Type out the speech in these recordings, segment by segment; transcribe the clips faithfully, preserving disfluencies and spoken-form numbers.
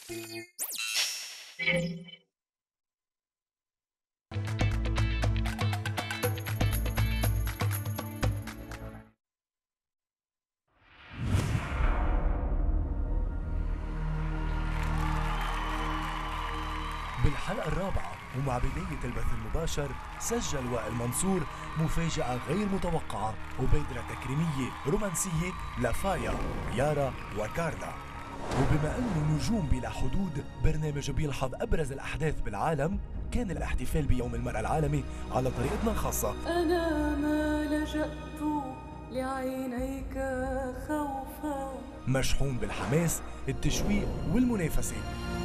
بالحلقة الرابعة ومع بداية البث المباشر سجل وائل منصور مفاجأة غير متوقعة وبادرة تكريمية رومانسية لفايا، يارا وكارلا. وبما أنه نجوم بلا حدود برنامج بيلحظ أبرز الأحداث بالعالم، كان الاحتفال بيوم المرأة العالمي على طريقتنا الخاصة. أنا ما لجأت لعينيك خوفا، مشحون بالحماس، التشويق والمنافسة.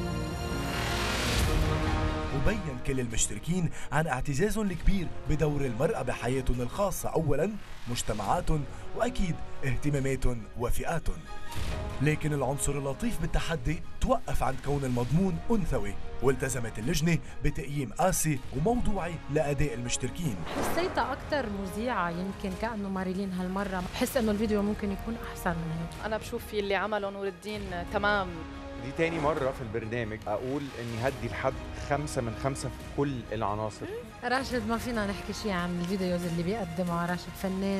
وبين كل المشتركين عن اعتزازهم الكبير بدور المرأة بحياتهم الخاصة أولاً، مجتمعاتهم، وأكيد اهتماماتهم وفئاتهم. لكن العنصر اللطيف بالتحدي توقف عند كون المضمون أنثوي، والتزمت اللجنة بتقييم قاسي وموضوعي لأداء المشتركين. حسيتها أكثر مذيعة، يمكن كأنه ماريلين هالمرة، بحس إنه الفيديو ممكن يكون أحسن من هيك. أنا بشوف في اللي عمله نور الدين تمام. دي تاني مرة في البرنامج أقول إني هدي لحد خمسة من خمسة في كل العناصر. راشد ما فينا نحكي شيء عن الفيديوز اللي بيقدمها راشد، فنان.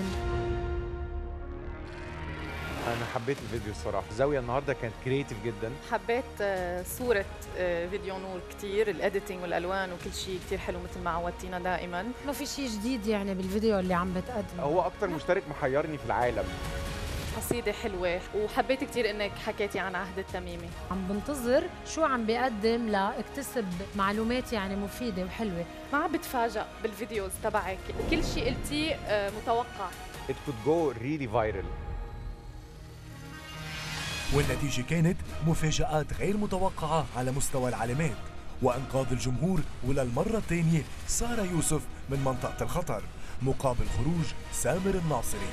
أنا حبيت الفيديو الصراحة، الزاوية النهاردة كانت كريتيف جدا. حبيت صورة فيديو نور كتير، الاديتنج والألوان وكل شيء كتير حلو مثل ما عودتينا دائما. ما في شيء جديد يعني بالفيديو اللي عم بتقدم. هو أكتر مشترك محيرني في العالم. قصيدة حلوة، وحبيت كتير انك حكيتي عن عهد التميمي. عم بنتظر شو عم بيقدم لاكتسب معلومات يعني مفيدة وحلوة. ما عم بتفاجأ بالفيديوز تبعك، كل شيء قلتيه متوقع. It could go really viral. والنتيجة كانت مفاجآت غير متوقعة على مستوى العلامات، وإنقاذ الجمهور وللمرة الثانية سارة يوسف من منطقة الخطر مقابل خروج سامر الناصري.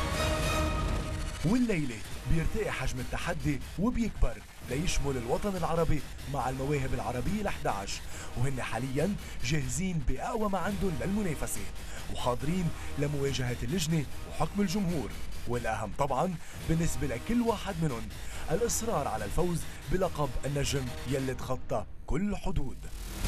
والليلة بيرتقي حجم التحدي وبيكبر ليشمل الوطن العربي مع المواهب العربية الأحد عشر، وهن حالياً جاهزين بأقوى ما عندهم للمنافسة وحاضرين لمواجهة اللجنة وحكم الجمهور. والأهم طبعاً بالنسبة لكل واحد منهم الإصرار على الفوز بلقب النجم يلي تخطى كل حدود.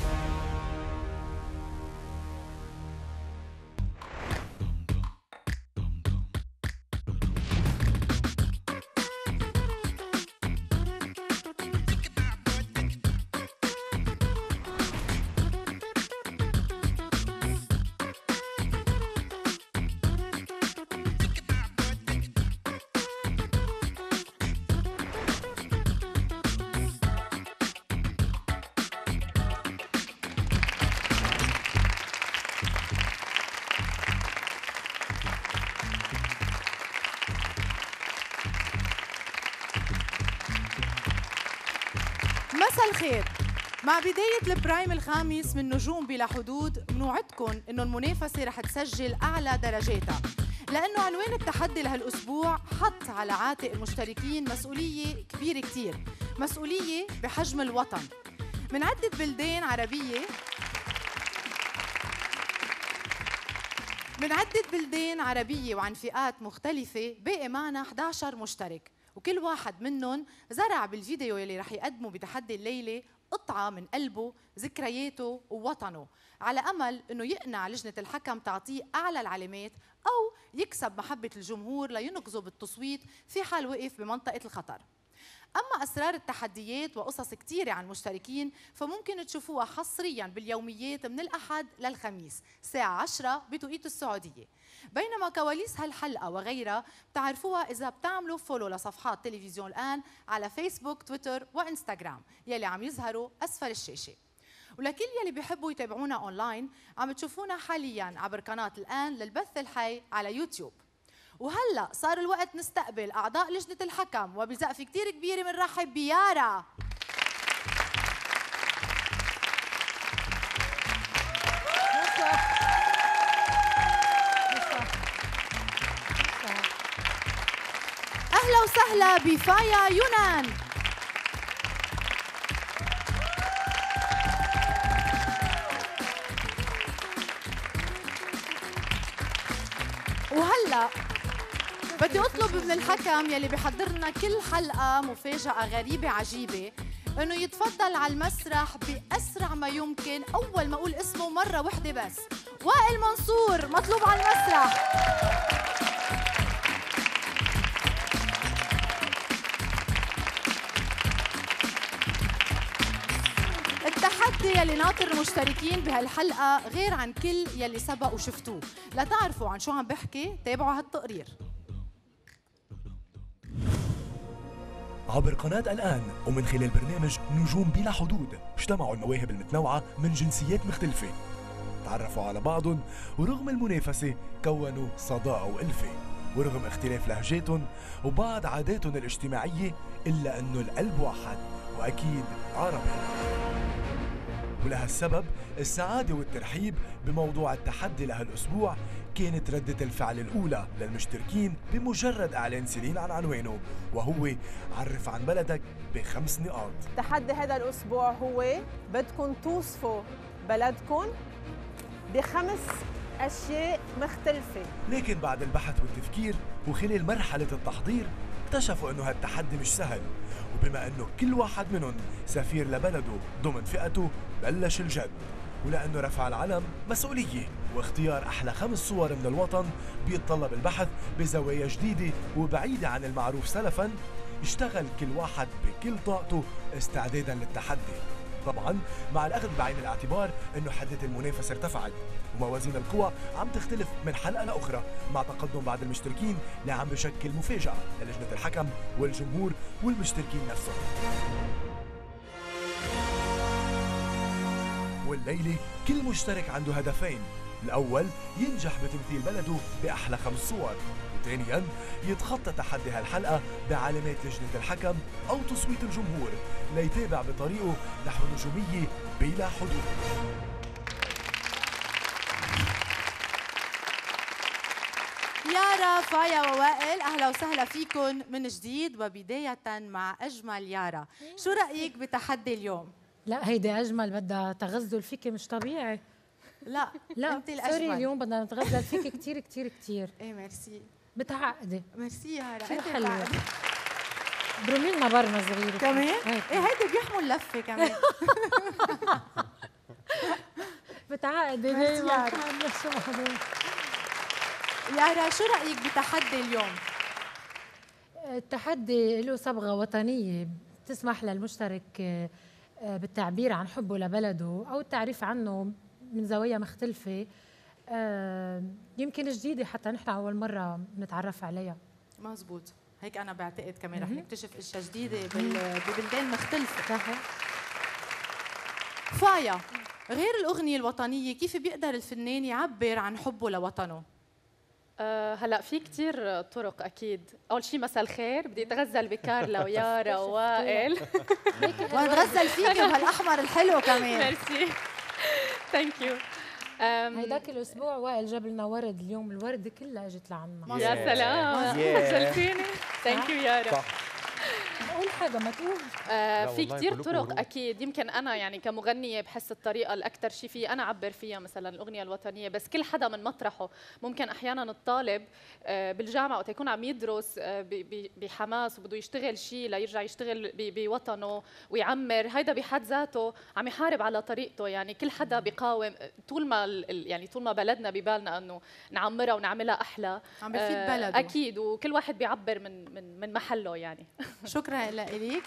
مساء الخير. مع بداية البرايم الخامس من نجوم بلا حدود بنوعدكم إنه المنافسة رح تسجل أعلى درجاتها، لأنه عنوان التحدي لهالأسبوع حط على عاتق المشتركين مسؤولية كبيرة كتير، مسؤولية بحجم الوطن من عدة بلدان عربية من عدة بلدان عربية وعن فئات مختلفة. باقي معنا إحدى عشر مشترك، وكل واحد منهم زرع بالفيديو يلي رح يقدمه بتحدي الليلة قطعة من قلبه، ذكرياته ووطنه، على أمل أنه يقنع لجنة الحكم تعطيه أعلى العلامات أو يكسب محبة الجمهور لينقذه بالتصويت في حال وقف بمنطقة الخطر. أما أسرار التحديات وقصص كتيرة عن المشتركين فممكن تشوفوها حصرياً باليوميات من الأحد للخميس الساعة عشرة بتوقيت السعودية، بينما كواليس هالحلقة وغيرها بتعرفوها إذا بتعملوا فولو لصفحات تلفزيون الآن على فيسبوك، تويتر وإنستغرام يلي عم يظهروا أسفل الشاشة. ولكل يلي بيحبوا يتابعونا أونلاين عم تشوفونا حالياً عبر قناة الآن للبث الحي على يوتيوب. وهلأ صار الوقت نستقبل أعضاء لجنة الحكم، وبزقفة كتير كبيرة بنرحب بيارا. أهلا وسهلا بفايا يونان. وهلأ بدي أطلب من الحكم يلي بيحضر لنا كل حلقة مفاجأة غريبة عجيبة انه يتفضل على المسرح باسرع ما يمكن اول ما اقول اسمه مره وحده بس. وائل منصور مطلوب على المسرح. التحدي يلي ناطر المشتركين بهالحلقه غير عن كل يلي سبق وشفتوه. لتعرفوا عن شو عم بحكي تابعوا هالتقرير. عبر قناة الآن ومن خلال برنامج نجوم بلا حدود اجتمعوا المواهب المتنوعة من جنسيات مختلفة، تعرفوا على بعضهم ورغم المنافسة كونوا صداقة وألفة، ورغم اختلاف لهجاتهم وبعض عاداتهم الاجتماعية إلا أنه القلب واحد وأكيد عربي. ولهالسبب السعادة والترحيب بموضوع التحدي لهالأسبوع كانت ردة الفعل الأولى للمشتركين بمجرد إعلان سيلين عن عنوانه، وهو عرف عن بلدك بخمس نقاط. تحدي هذا الأسبوع هو بدكم توصفوا بلدكم بخمس أشياء مختلفة. لكن بعد البحث والتفكير وخلال مرحلة التحضير اكتشفوا انه هالتحدي مش سهل، وبما انه كل واحد منهم سفير لبلده ضمن فئته بلش الجد، ولانه رفع العلم مسؤولية واختيار احلى خمس صور من الوطن بيتطلب البحث بزوايا جديدة وبعيدة عن المعروف سلفا، اشتغل كل واحد بكل طاقته استعدادا للتحدي، طبعا مع الاخذ بعين الاعتبار انه حدة المنافسة ارتفعت وموازين القوى عم تختلف من حلقة لأخرى، مع تقدم بعض المشتركين اللي عم بشكل مفاجأة للجنة الحكم والجمهور والمشتركين نفسهم. والليلة كل مشترك عنده هدفين، الأول ينجح بتمثيل بلده بأحلى خمس صور، وثانيا يتخطى تحدي هالحلقة بعلامات لجنة الحكم أو تصويت الجمهور ليتابع بطريقه نحو نجومية بلا حدود. يارا، فايا ووائل، أهلا وسهلا فيكم من جديد، وبداية مع أجمل يارا، شو رأيك بتحدي اليوم؟ لا هيدي اجمل، بدها تغزل فيكي مش طبيعي. لا لا انت الاجمل. سوري اليوم بدنا نتغزل فيكي كثير كثير كثير. ايه ميرسي. بتعقدي ميرسي يارا، كثير انت حلوه. بتعقدي. برومي لنا برمه صغيره كمان؟ هيك. ايه هيدي بيحمل لفه كمان. بتعقدي ميرسي دايما. يارا. شو معقول. يارا شو رأيك بتحدي اليوم؟ التحدي له صبغه وطنيه تسمح للمشترك بالتعبير عن حبه لبلده او التعريف عنه من زوايا مختلفه، يمكن جديده حتى نحن اول مره نتعرف عليها. مزبوط، هيك انا بعتقد كمان رح نكتشف اشياء جديده ببلدان مختلفه. صحيح. فايا، غير الاغنيه الوطنيه كيف بيقدر الفنان يعبر عن حبه لوطنه؟ أه هلا في كتير طرق اكيد. اول شيء مساء الخير، بدي اتغزل بكارلا ويارا ووائل واتغزل فيكي بهالاحمر الحلو كمان. ميرسي ثانك يو. هيداك الاسبوع وائل جاب لنا ورد، اليوم الورد كلها اجت لعنا. يا سلام، غزلتيني. ثانك يو يارا. قول حاجه ما تقول. آه في كثير طرق اكيد. يمكن انا يعني كمغنيه بحس الطريقه الاكثر شيء في انا اعبر فيها مثلا الاغنيه الوطنيه، بس كل حدا من مطرحه. ممكن احيانا الطالب آه بالجامعه وقت يكون عم يدرس آه بحماس وبده يشتغل شيء ليرجع يشتغل بوطنه ويعمر، هيدا بحد ذاته عم يحارب على طريقته. يعني كل حدا بيقاوم طول ما يعني طول ما بلدنا ببالنا انه نعمرها ونعملها احلى، عم بفيد بلده. آه اكيد، وكل واحد بيعبر من من من محله يعني. شكرا لك.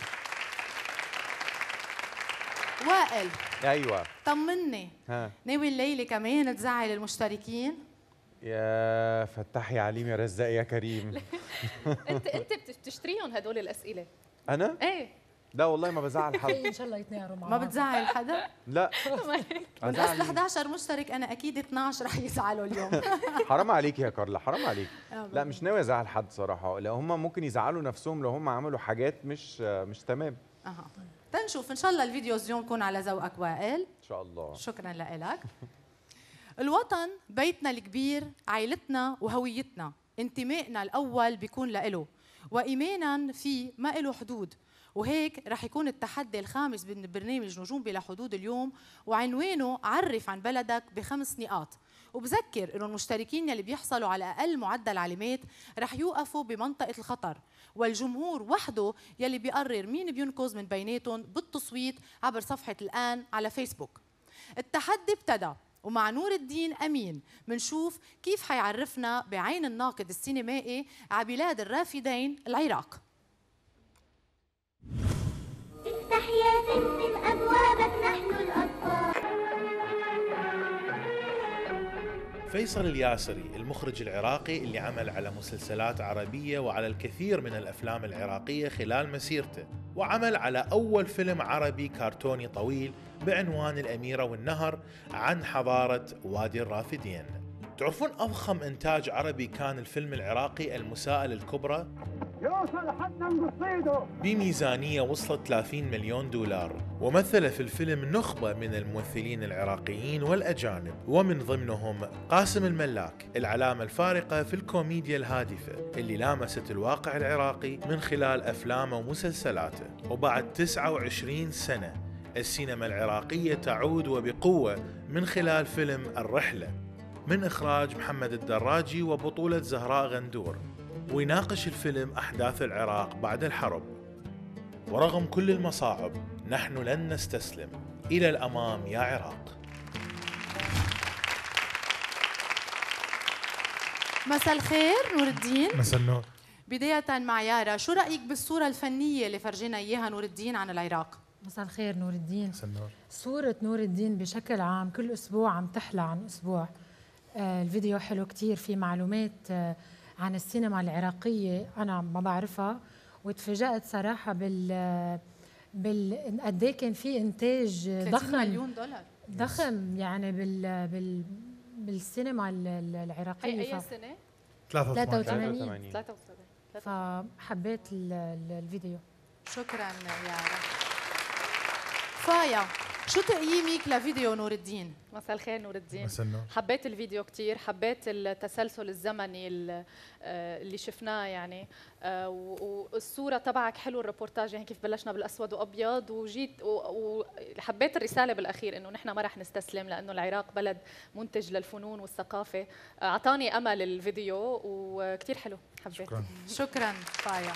وائل، ايوه طمني، ها ناوي الليله كمان تزعل المشتركين؟ يا فتحي عليم يا رزاق يا كريم. انت انت بتشتريهم هدول الاسئله؟ انا؟ ايه. لا والله ما بزعل حد. ان شاء الله يتناقروا معنا. ما بتزعل حدا؟ لا. من اصل احد عشر مشترك انا اكيد اثنعش رح يزعلوا اليوم. حرام عليك يا كارلا، حرام عليك. لا مش ناوي ازعل حد صراحه، لا هم ممكن يزعلوا نفسهم لو هم عملوا حاجات مش مش تمام. اها تنشوف ان شاء الله الفيديوز اليوم يكون على ذوقك وائل. ان شاء الله. شكرا لك. الوطن بيتنا الكبير، عائلتنا وهويتنا، انتمائنا الاول بيكون لإله وايمانا فيه ما له حدود. وهيك رح يكون التحدي الخامس من برنامج نجوم بلا حدود اليوم، وعنوانه عرف عن بلدك بخمس نقاط. وبذكر إنه المشتركين يلي بيحصلوا على أقل معدل علامات رح يوقفوا بمنطقة الخطر، والجمهور وحده يلي بيقرر مين بينقذ من بيناتهم بالتصويت عبر صفحة الآن على فيسبوك. التحدي ابتدى، ومع نور الدين أمين منشوف كيف حيعرفنا بعين الناقد السينمائي على بلاد الرافدين العراق. افتح يا فندم أبوابك نحن الأطفال. فيصل الياسري المخرج العراقي اللي عمل على مسلسلات عربية وعلى الكثير من الأفلام العراقية خلال مسيرته، وعمل على أول فيلم عربي كرتوني طويل بعنوان الأميرة والنهر عن حضارة وادي الرافدين. تعرفون أضخم إنتاج عربي كان الفيلم العراقي المساءلة الكبرى؟ يوصل حتى نصيده بميزانية وصلت ثلاثين مليون دولار، ومثل في الفيلم نخبة من الممثلين العراقيين والأجانب، ومن ضمنهم قاسم الملاك، العلامة الفارقة في الكوميديا الهادفة اللي لامست الواقع العراقي من خلال أفلامه ومسلسلاته. وبعد تسعة وعشرين سنة السينما العراقية تعود وبقوة من خلال فيلم الرحلة من إخراج محمد الدراجي وبطولة زهراء غندور، ويناقش الفيلم أحداث العراق بعد الحرب. ورغم كل المصاعب نحن لن نستسلم، إلى الأمام يا عراق. مساء الخير نور الدين. مساء النور. بداية مع يارا، شو رأيك بالصورة الفنية اللي فرجينا إياها نور الدين عن العراق؟ مساء الخير نور الدين. مساء النور. صورة نور الدين بشكل عام كل أسبوع عم تحلى عن أسبوع. آه الفيديو حلو كتير، في معلومات آه عن السينما العراقية أنا ما بعرفها، وتفاجأت صراحة بال بال قد ايه كان في إنتاج ضخم، ثلاثين مليون دولار ضخم يعني بال بال بالسينما العراقية. أي, أي سنة؟ ثلاثة وثمانين. ثلاثة وسبعين. فحبيت الفيديو. شكرا يارا. فايا، شو تقييمك لفيديو نور الدين؟ مساء الخير نور الدين. مساء النور. حبيت الفيديو كتير، حبيت التسلسل الزمني اللي شفناه يعني، والصورة تبعك حلو، الريبورتاج يعني كيف بلشنا بالأسود وأبيض، وجيت وحبيت الرسالة بالأخير إنه نحن ما رح نستسلم، لأنه العراق بلد منتج للفنون والثقافة. أعطاني أمل الفيديو وكتير حلو، حبيت. شكرا. شكرا فايا.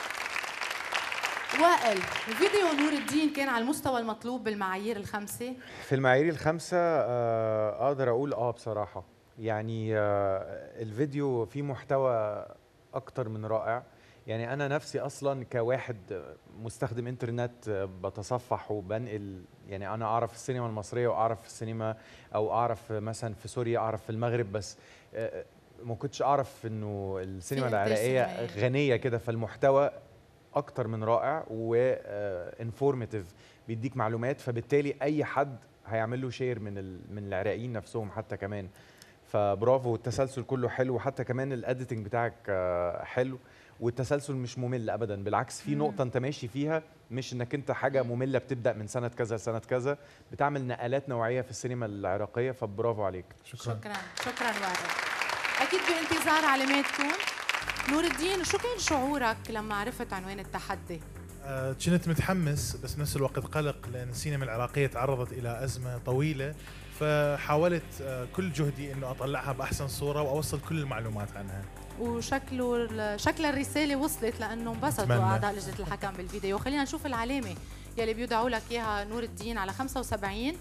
وائل، فيديو نور الدين كان على المستوى المطلوب بالمعايير الخمسة؟ في المعايير الخمسة آه أقدر أقول آه بصراحة، يعني آه الفيديو فيه محتوى أكتر من رائع. يعني أنا نفسي أصلاً كواحد مستخدم إنترنت بتصفح وبنقل، يعني أنا أعرف السينما المصرية وأعرف السينما، أو أعرف مثلاً في سوريا، أعرف في المغرب، بس آه ما كنتش أعرف إنه السينما العراقية غنية كده. فالمحتوى أكتر من رائع وانفورماتيف، بيديك معلومات، فبالتالي أي حد هيعمل له شير من من العراقيين نفسهم حتى كمان. فبرافو، والتسلسل كله حلو، وحتى كمان الاديتنج بتاعك حلو، والتسلسل مش ممل ابدا، بالعكس في نقطه انت ماشي فيها، مش انك انت حاجه ممله بتبدا من سنه كذا لسنه كذا، بتعمل نقلات نوعيه في السينما العراقيه، فبرافو عليك. شكرا شكرا شكرا وائل. اكيد بانتظار علاماتكم. نور الدين، شو كان شعورك لما عرفت عنوان التحدي؟ أه كنت متحمس، بس بنفس الوقت قلق، لأن السينما العراقية تعرضت إلى أزمة طويلة، فحاولت أه كل جهدي إنه أطلعها بأحسن صورة وأوصل كل المعلومات عنها. وشكله شكل الرسالة وصلت، لأنه انبسطوا أعضاء لجنة الحكم بالفيديو. خلينا نشوف العلامة يلي بيودعوا لك إياها نور الدين على خمسة وسبعين.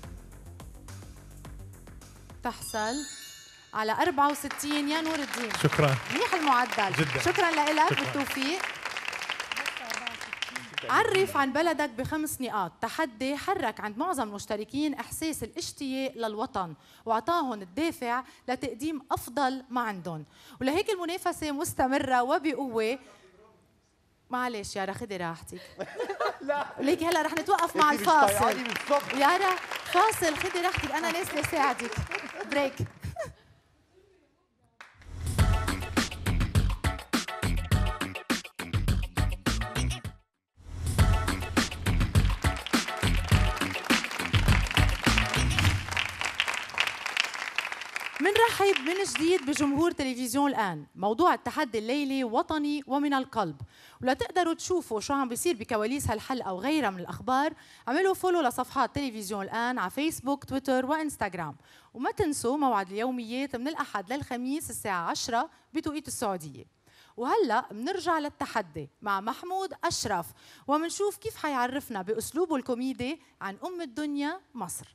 تحصل على أربعة وستين يا نور الدين. شكرا. منيح المعدل جدا. شكرا لك، بالتوفيق. عرف عن بلدك بخمس نقاط. تحدي حرك عند معظم المشتركين إحساس الاشتياق للوطن، وأعطاهم الدافع لتقديم أفضل ما عندهم، ولهيك المنافسة مستمرة وبقوة. معلش يارا خدي راحتك. لا ليك هلا رح نتوقف مع الفاصل. يارا فاصل، خدي راحتك، أنا نازلة ساعدك. بريك. بنرحب من جديد بجمهور تلفزيون الآن. موضوع التحدي الليلي وطني ومن القلب، ولا تقدروا تشوفوا شو عم بيصير بكواليس هالحلقة وغيرها من الأخبار، عملوا فولو لصفحات تلفزيون الآن على فيسبوك، تويتر وإنستغرام. وما تنسوا موعد اليوميات من الأحد للخميس الساعة عشرة بتوقيت السعودية. وهلأ بنرجع للتحدي مع محمود أشرف، ومنشوف كيف حيعرفنا بأسلوبه الكوميدي عن أم الدنيا مصر.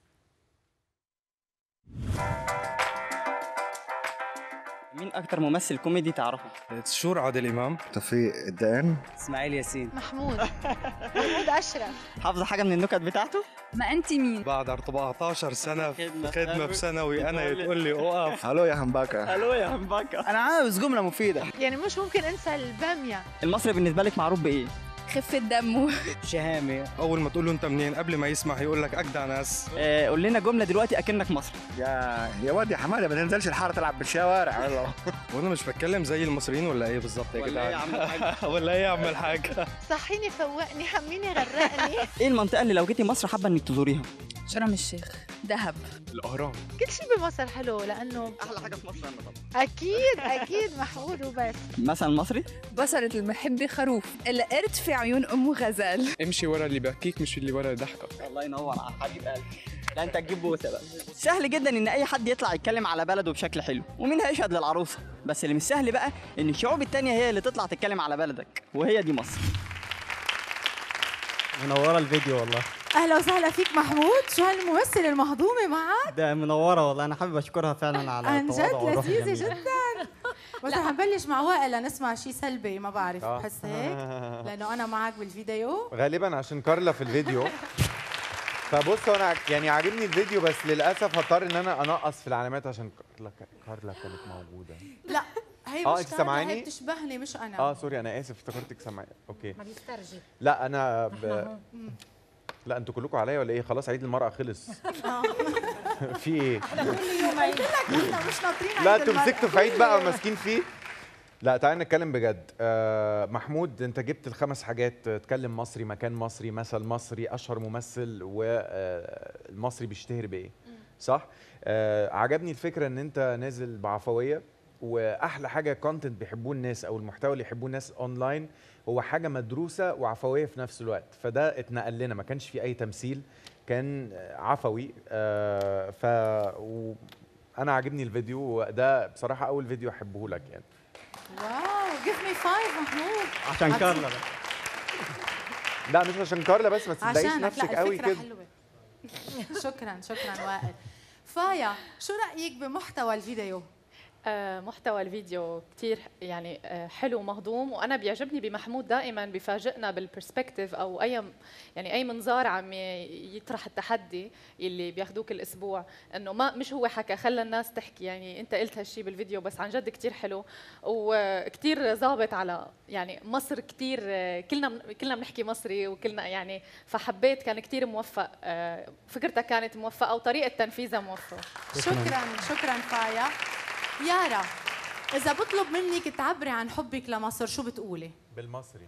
مين أكتر ممثل كوميدي تعرفه؟ شور عادل إمام، توفيق الدقن، إسماعيل ياسين، محمود محمود أشرف. حافظة حاجة من النكت بتاعته؟ ما أنت مين؟ بعد أربعتاشر سنة خدمة بثانوي أنا يتقول لي أوقف. هلو يا همباكا. هلو يا همباكا. أنا عاوز جملة مفيدة. يعني مش ممكن أنسى البامية. المصري بالنسبة لك معروف بإيه؟ خفة دمه. شهامة. أول ما تقول له أنت منين قبل ما يسمع يقول لك أجدع ناس. آه قول لنا جملة دلوقتي أكنك مصري. يا يا واد يا حماده ما تنزلش الحاره تلعب بالشوارع والله. وأنا مش بتكلم زي المصريين ولا إيه بالظبط يا ولا إيه يا عم الحاج؟ ولا إيه يا عم الحاج؟ صحيني فوقني حميني غرقني. إيه المنطقة اللي لو جيتي مصر حابة إنك تزوريها؟ شرم الشيخ، دهب، الأهرام. كل شيء بمصر حلو لأنه أحلى حاجة في مصر أنا طبعا. أكيد أكيد محمود وبس. مثلا مصري؟ بصرة المحبة خروف، القرد في عيون أمه غزال. امشي ورا اللي بحكيك مش اللي ورا ضحكك. الله ينور على حبيب قلبي. لا أنت تجيب بوسة بقى. سهل جدا إن أي حد يطلع يتكلم على بلده بشكل حلو، ومين هيشهد للعروسة؟ بس اللي مش سهل بقى إن الشعوب التانية هي اللي تطلع تتكلم على بلدك، وهي دي مصر. منورة الفيديو والله. أهلا وسهلا فيك محمود، شو هالممثل المهضومة معك؟ ده منورة والله، أنا حابب أشكرها فعلا على عن التواضع جد والروح لذيذة الجميلة. جدا. بس رح نبلش مع وائل لنسمع شيء سلبي، ما بعرف آه. بحس هيك لأنه أنا معك بالفيديو. غالبا عشان كارلا في الفيديو. فبص انا يعني عاجبني الفيديو، بس للاسف هضطر ان انا انقص في العلامات عشان كارلا كارلا كانت موجوده. لا هي آه، مش أنت كارلا، سامعاني؟ هي بتشبهني مش أنا. اه سوري انا اسف افتكرتك سامعاني. اوكي ما بيسترجي. لا انا ب... لا انتوا كلكم عليا ولا ايه؟ خلاص عيد المرأة خلص. في ايه؟ كل يوم عيد. احنا مش ناطرين. لا انتوا مسكتوا في عيد بقى وماسكين فيه. لا تعالى نتكلم بجد. آه محمود انت جبت الخمس حاجات، تكلم مصري، مكان مصري، مثل مصري، اشهر ممثل، والمصري بيشتهر بايه، صح؟ آه عجبني الفكره ان انت نازل بعفويه، واحلى حاجه كونتنت بيحبوه الناس او المحتوى اللي يحبوه الناس اونلاين هو حاجه مدروسه وعفويه في نفس الوقت، فده اتنقل لنا، ما كانش في اي تمثيل، كان عفوي. آه ف انا عاجبني الفيديو، وده بصراحه اول فيديو احبه لك يعني. واو جيف مي فايف محمود. عشان كارلا بقى. لا مش عشان كارلا بس، ما تضايقيش عشانك. نفسك لا قوي الفكرة كده. حلوة. شكرا شكرا وائل. فايا شو رأيك بمحتوى الفيديو؟ آه، محتوى الفيديو كتير يعني آه، حلو ومهضوم، وانا بيعجبني بمحمود دائما بيفاجئنا بالبرسبكتيف او اي يعني اي منظار عم يطرح التحدي اللي بياخذوك الاسبوع، انه ما مش هو حكى خلى الناس تحكي، يعني انت قلت هالشيء بالفيديو بس عن جد كتير حلو وكتير ظابط على يعني مصر، كتير كلنا كلنا بنحكي مصري وكلنا يعني، فحبيت كان كتير موفق، فكرتك كانت موفقه وطريقه تنفيذها موفقه. شكرا شكرا فايا. يارا إذا بطلب منك تعبري عن حبك لمصر شو بتقولي؟ بالمصري.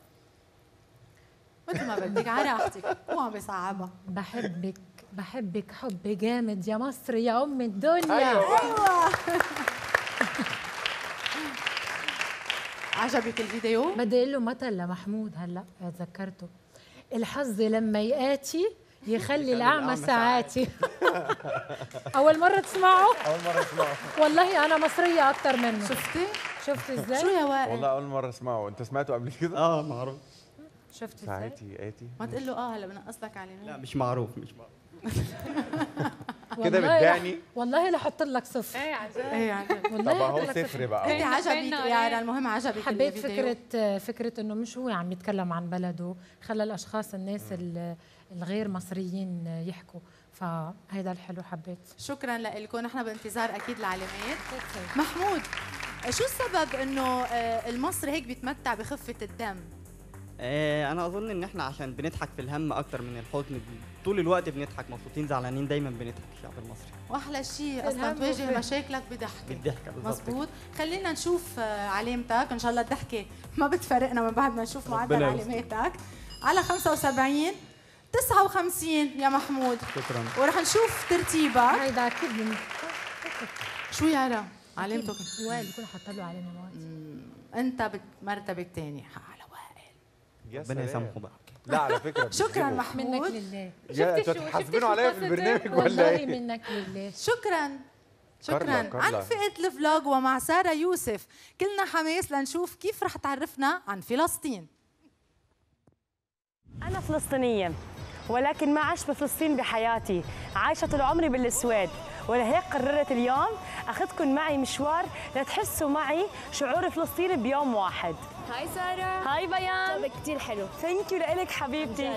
مثل ما بدك على راحتك، مو عم بصعبها. بحبك بحبك حب جامد يا مصر يا أم الدنيا. أيوة, أيوة. عجبك الفيديو؟ بدي أقول له مثل لمحمود هلا تذكرته، الحظ لما يآتي يخلي الأعمى ساعاتي. أول مرة تسمعه؟ أول مرة أسمعه. والله أنا مصرية أكتر منه. شفتي؟ شفت إزاي؟ شو يا وائل؟ والله أول مرة أسمعه، أنت سمعته قبل كده؟ اه معروف. شفت إزاي؟ ساعتي آتي. ما تقول له اه هلا بنقص لك علامات. لا مش معروف مش معروف. كده بتبيعني؟ والله لحط لك صفر. ايه عن جد؟ ايه عن جد. والله طب اهو صفر بقى. انت عجبك يارا، المهم عجبك حبيت الفيديو. فكرة فكرة انه مش هو عم يتكلم عن بلده، خلى الاشخاص الناس الغير مصريين يحكوا، فهيدا الحلو حبيت. شكرا لكم، نحن بانتظار اكيد العلامات. محمود شو السبب انه المصري هيك بيتمتع بخفة الدم؟ آه انا اظن ان احنا عشان بنضحك في الهم اكتر من الحزن، طول الوقت بنضحك، مبسوطين زعلانين دايما بنضحك الشعب المصري. واحلى شيء اصلا تواجه مشاكلك بضحكه. بالضحكه بالضبط. مزبوط. خلينا نشوف علامتك، ان شاء الله الضحكه ما بتفرقنا من بعد ما نشوف معدل علاماتك. على خمسة وسبعين تسعة وخمسين يا محمود. شكرا. ورح نشوف ترتيبك. هيدا اكيد شو يارا؟ علامتك وائل بيكون حاطط له علامه مواد. انت بمرتبه ثانيه على وائل. ربنا يسامحه بقى. لا على فكره شكرا محمود. منك لله. يا انتوا تحاسبينه عليا في البرنامج ولا ايه؟ منك لله. شكرا شكرا كارلا كارلا. عن فئه الفلوج ومع ساره يوسف كلنا حماس لنشوف كيف رح تعرفنا عن فلسطين. أنا فلسطينية ولكن ما عشت بفلسطين بحياتي، عايشة طول عمري بالسويد، ولهيك قررت اليوم أخذكم معي مشوار لتحسوا معي شعور فلسطين بيوم واحد. هاي سارة. هاي بيان. طب كتير حلو. ثانك يو لإلك حبيبتي.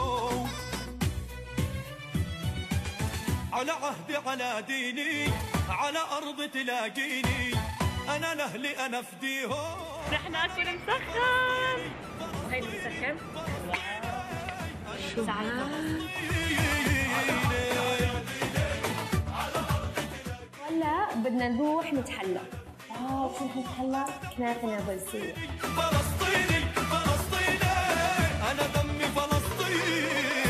على عهدي على ديني على أرض تلاقيني أنا لأهلي أنا فديهم. رح ناكل مسخن. وهي المسخن. شو هلا بدنا نروح نتحلى. اه شو نتحلى؟ كنافة نابلسية. فلسطيني فلسطيني أنا دمي فلسطيني.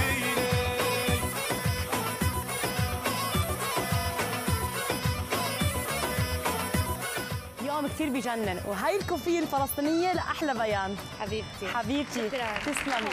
يوم كثير بجنن، وهي الكوفية الفلسطينية لأحلى بيان. حبيبتي. حبيبتي. شكرا. تسلمي.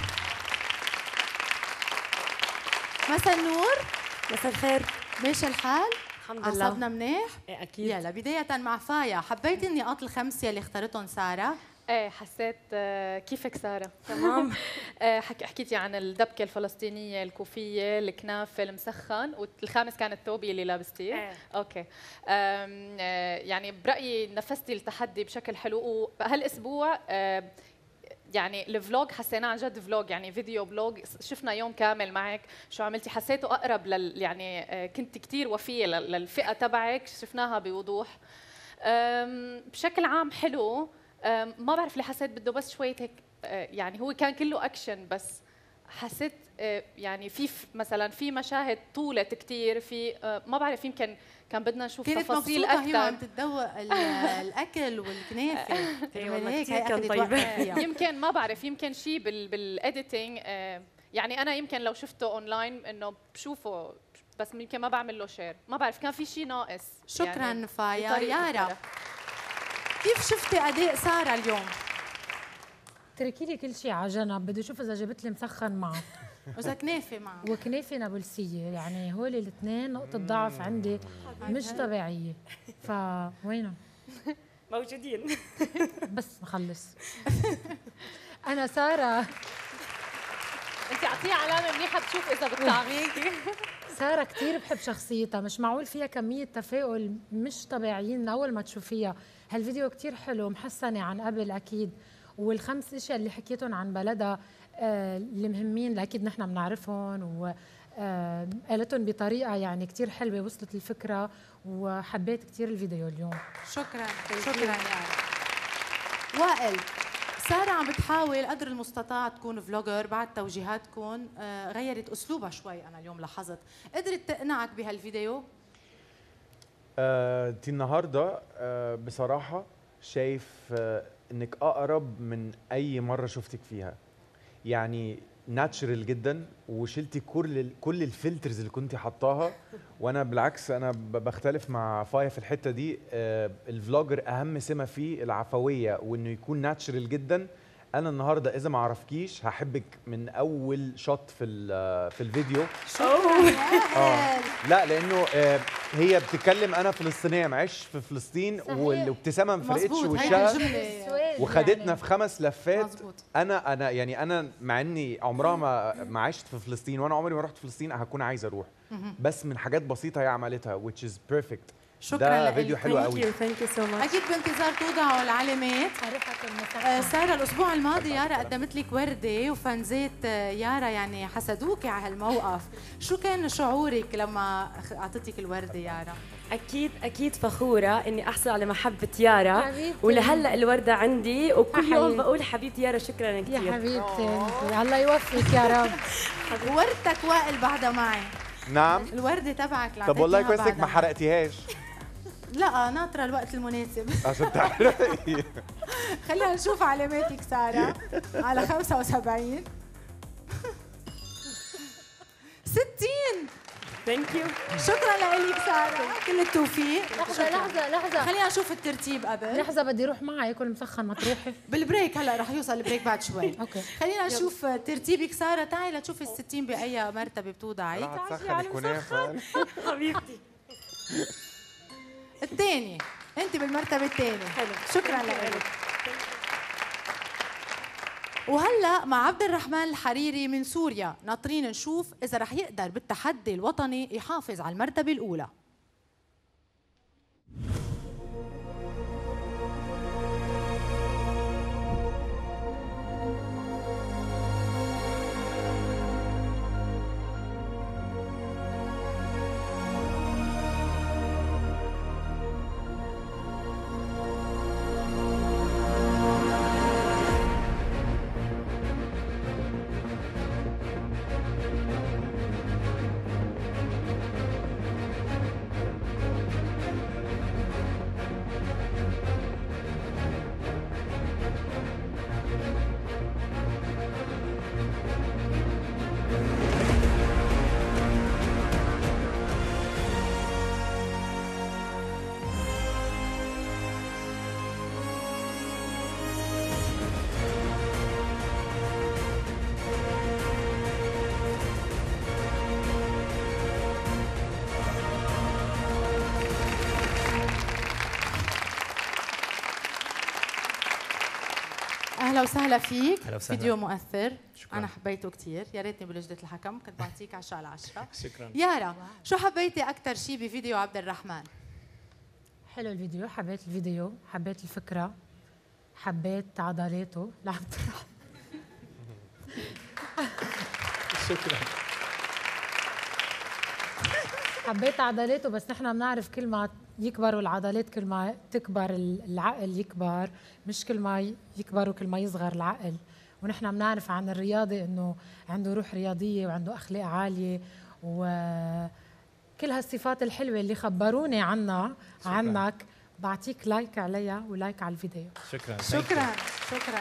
مساء النور. مساء الخير. ماشي الحال؟ الحمد لله. عصبنا منيح؟ ايه اكيد. يلا بداية مع فايا، حبيتي النقاط الخمسة اللي اختارتهم سارة؟ ايه حسيت آه، كيفك ساره؟ تمام. آه، حك حكيتي عن الدبكه الفلسطينيه، الكوفيه، الكنافه، المسخن، والخامس كان الثوبي اللي لابستيه. ايه. اوكي. آم، آه، يعني برايي نفذتي التحدي بشكل حلو، وهالاسبوع آه، يعني الفلوج حسيناه عن جد فلوج، يعني فيديو بلوج، شفنا يوم كامل معك شو عملتي، حسيته اقرب لل يعني آه، كنت كثير وفيه لل- للفئه تبعك، شفناها بوضوح. آم، بشكل عام حلو. أم، ما بعرف ليه حسيت بده بس شوية هيك، أه، يعني هو كان كله أكشن، بس حسيت أه، يعني في ف- مثلا في مشاهد طولت كتير، في أه، ما بعرف يمكن كان بدنا نشوف كانت تفاصيل مبسوطة هي وعم أكثر. تتذوق ال- الأكل والكنافة. ايه والله هيك كتير هي كان أخذت طيبة. وقتها فيها. يمكن ما بعرف، يمكن شيء بال بالإديتينج، أه، يعني أنا يمكن لو شفته أونلاين إنه بشوفه، بس يمكن ما بعمل له شير، ما بعرف كان في شيء ناقص. شكرا يعني فايا. بطريقة يارا كده. كيف شفتي أداء سارة اليوم؟ اتركي لي كل شيء على جنب، بدي اشوف اذا جبت لي مسخن معه وإذا كنافة معه وكنافه نابلسيه، يعني هول الاثنين نقطه ضعف عندي مش طبيعيه. فوينهم؟ موجودين. بس نخلص. انا ساره. أنت أعطيها علامة منيحة تشوف إذا بتطعميكي. ساره كثير بحب شخصيتها، مش معقول فيها كميه تفاؤل مش طبيعيين من اول ما تشوفيها. هالفيديو كثير حلو، محسنه عن قبل اكيد، والخمس اشياء اللي حكيتهم عن بلدها آه اللي مهمين اللي اكيد نحن بنعرفهم، و آه قالتهم بطريقه يعني كثير حلوه، وصلت الفكره، وحبيت كثير الفيديو اليوم. شكرا شكرا يارا. وائل، سارة عم بتحاول قدر المستطاع تكون فلوجر، بعد توجيهاتكم آه غيرت اسلوبها شوي، انا اليوم لاحظت، قدرت تقنعك بهالفيديو؟ آه، انت النهارده آه، بصراحه شايف آه، انك اقرب من اي مره شفتك فيها، يعني ناتشرال جدا، وشلتي كل كل الفلترز اللي كنت حطاها. وانا بالعكس انا ب- بختلف مع فايا في الحته دي. آه، الفلوجر اهم سمه فيه العفويه، وانه يكون ناتشرال جدا. انا النهارده اذا ما اعرفكيش هحبك من اول شوت في ال- في الفيديو. اه لا لانه آه، هي بتتكلم انا فلسطينيه معيش في فلسطين، والابتسامه ما فرقتش مظبوط، هيدي وشها الجملة وخدتنا يعني. في خمس لفات. مظبوط. انا انا يعني انا مع اني عمرها ما ما عشت في فلسطين، وانا عمري ما رحت فلسطين، هكون عايز اروح، مهم. بس من حاجات بسيطه هي عملتها which is perfect. شكرا ده لك. فيديو حلو قوي. ثانك يو سو ماتش. اكيد بانتظار توضعوا العلامات. آه ساره، الاسبوع الماضي يارا قدمت لك ورده، وفانزات آه يارا يعني حسدوكي على هالموقف، شو كان شعورك لما أخ- اعطتك الورده يارا؟ اكيد اكيد فخوره اني احصل على محبه يارا، حبيبتي. ولهلا الورده عندي، وكل حبيبتي. يوم بقول حبيبتي يارا شكرا كثير. يا حبيبتي الله يوفقك يا رب. وردتك وائل بعدها معي. نعم. الورده تبعك اللي طب والله أعطيتنيها كويس انك ما بعدها. حرقتيهاش لا ناطره الوقت المناسب. عشان تحرقي. خلينا نشوف علاماتك ساره على خمسة وسبعين ستين ثانك يو. شكرا لك ساره، كل التوفيق. لحظه لحظه لحظه خلينا نشوف الترتيب قبل. لحظه بدي اروح معي كل مسخن ما تروحي. بالبريك هلا رح يوصل البريك بعد شوي. اوكي خلينا نشوف ترتيبك ساره. تعي لتشوفي الستين باي مرتبه بتوضعي. راح تسخن الكنافه حبيبتي. الثاني انت بالمرتبه الثانيه. حلو شكرا لك. وهلا مع عبد الرحمن الحريري من سوريا، ناطرين نشوف اذا رح يقدر بالتحدي الوطني يحافظ على المرتبه الاولى. اهلا وسهلا فيك. أهلا وسهلا. فيديو مؤثر. شكرا. انا حبيته كثير، يا ريتني بلجنه الحكم كنت بعطيك عشرة على عشرة. شكرا. يارا شو حبيتي اكثر شيء بفيديو عبد الرحمن؟ حلو الفيديو، حبيت الفيديو، حبيت الفكره، حبيت عضلاته لعبد الرحمن. شكرا. حبيت عضلاته، بس نحن بنعرف كل ما يكبروا العضلات كل ما تكبر العقل يكبر، مش كل ما يكبروا كل ما يصغر العقل. ونحن بنعرف عن الرياضي انه عنده روح رياضيه وعنده اخلاق عاليه وكل هالصفات الحلوه اللي خبروني عنها عنك. بعطيك لايك عليها ولايك على الفيديو. شكرا. شكرا شكرا.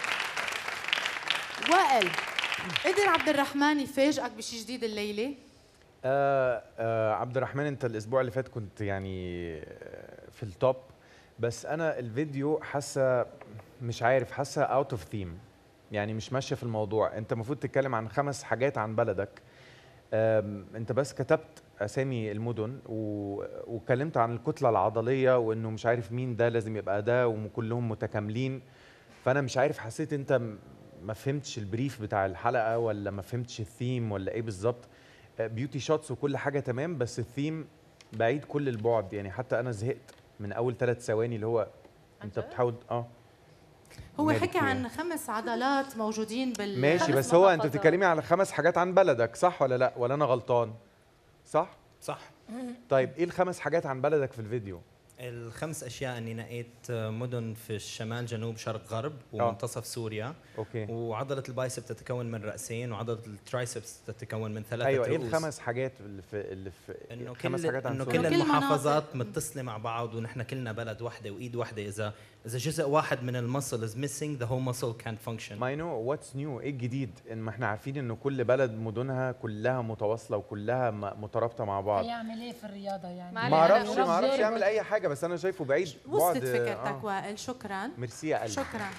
وائل، قدر عبد الرحمن يفاجئك بشيء جديد الليله؟ آه آه عبد الرحمن، انت الاسبوع اللي فات كنت يعني في التوب، بس انا الفيديو حاسه مش عارف، حاسه اوت اوف ثيم، يعني مش ماشيه في الموضوع. انت المفروض تتكلم عن خمس حاجات عن بلدك، انت بس كتبت اسامي المدن واتكلمت عن الكتله العضليه وانه مش عارف مين ده لازم يبقى ده وكلهم متكاملين. فانا مش عارف، حسيت انت ما فهمتش البريف بتاع الحلقه ولا ما فهمتش الثيم ولا ايه بالظبط. بيوتي شوتس وكل حاجه تمام، بس الثيم بعيد كل البعد. يعني حتى انا زهقت من اول ثلاث ثواني اللي هو انت بتحاول اه هو حكى عن خمس عضلات موجودين بال ماشي، بس هو انت بتتكلمي على خمس حاجات عن بلدك صح ولا لا؟ ولا انا غلطان؟ صح؟ صح. طيب ايه الخمس حاجات عن بلدك في الفيديو؟ الخمس اشياء اني نقيت مدن في الشمال جنوب شرق غرب ومنتصف سوريا. اوكي. وعضله البايسب تتكون من راسين وعضله الترايسبس تتكون من ثلاثه ايوه. رؤوس. ايه الخمس حاجات اللي في اللي في انه خمس كل حاجات عن انه سوريا؟ كل المحافظات متصله مع بعض ونحن كلنا بلد واحده وايد واحده. اذا اذا جزء واحد من المسل از ميسينج ذا هول مسل كانت فانكشن. ما نو واتس نيو، ايه الجديد؟ ان ما احنا عارفين انه كل بلد مدنها كلها متواصله وكلها مترابطه مع بعض. هيعمل ايه في الرياضه يعني؟ ما اعرفش ما اعرفش يعمل اي حاجه، بس انا شايفه بعيد وصلت فكرتك آه. وائل شكرا. ميرسي يا قلبي. شكرا.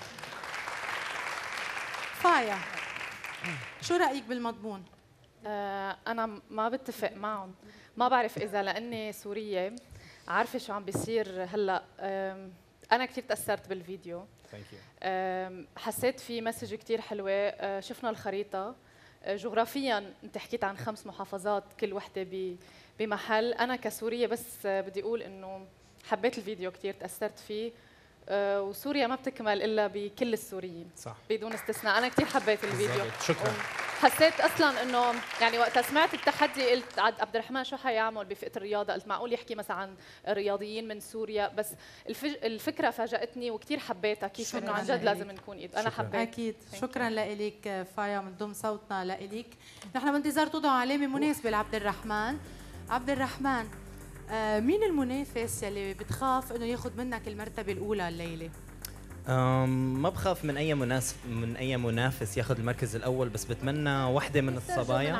فايا شو رايك بالمضمون؟ آه انا ما بتفق معهم، ما بعرف اذا لاني سوريه عارفه شو عم بيصير هلا. انا كثير تاثرت بالفيديو. حسيت في مسج كثير حلوه. شفنا الخريطه جغرافيا، انت حكيت عن خمس محافظات كل وحده بمحل. انا كسوريه بس بدي اقول انه حبيت الفيديو كثير، تاثرت فيه. وسوريا ما بتكمل الا بكل السوريين صح بدون استثناء. انا كثير حبيت الفيديو. شكرا. حسيت اصلا انه يعني وقت سمعت التحدي قلت عبد الرحمن شو حيعمل بفئه الرياضه، قلت معقول يحكي مثلا عن رياضيين من سوريا، بس الفكره فاجاتني وكثير حبيتها، كيف انه عن جد لازم نكون ايد. انا حبيت. اكيد. شكرا لك فايا، من ضمن صوتنا لك. نحن بانتظار توضعوا علامه مناسبه لعبد الرحمن. عبد الرحمن، آه مين المنافس يلي بتخاف انه ياخذ منك المرتبه الاولى الليله؟ أم ما بخاف من اي مناس من اي منافس ياخذ المركز الاول، بس بتمنى وحده من الصبايا.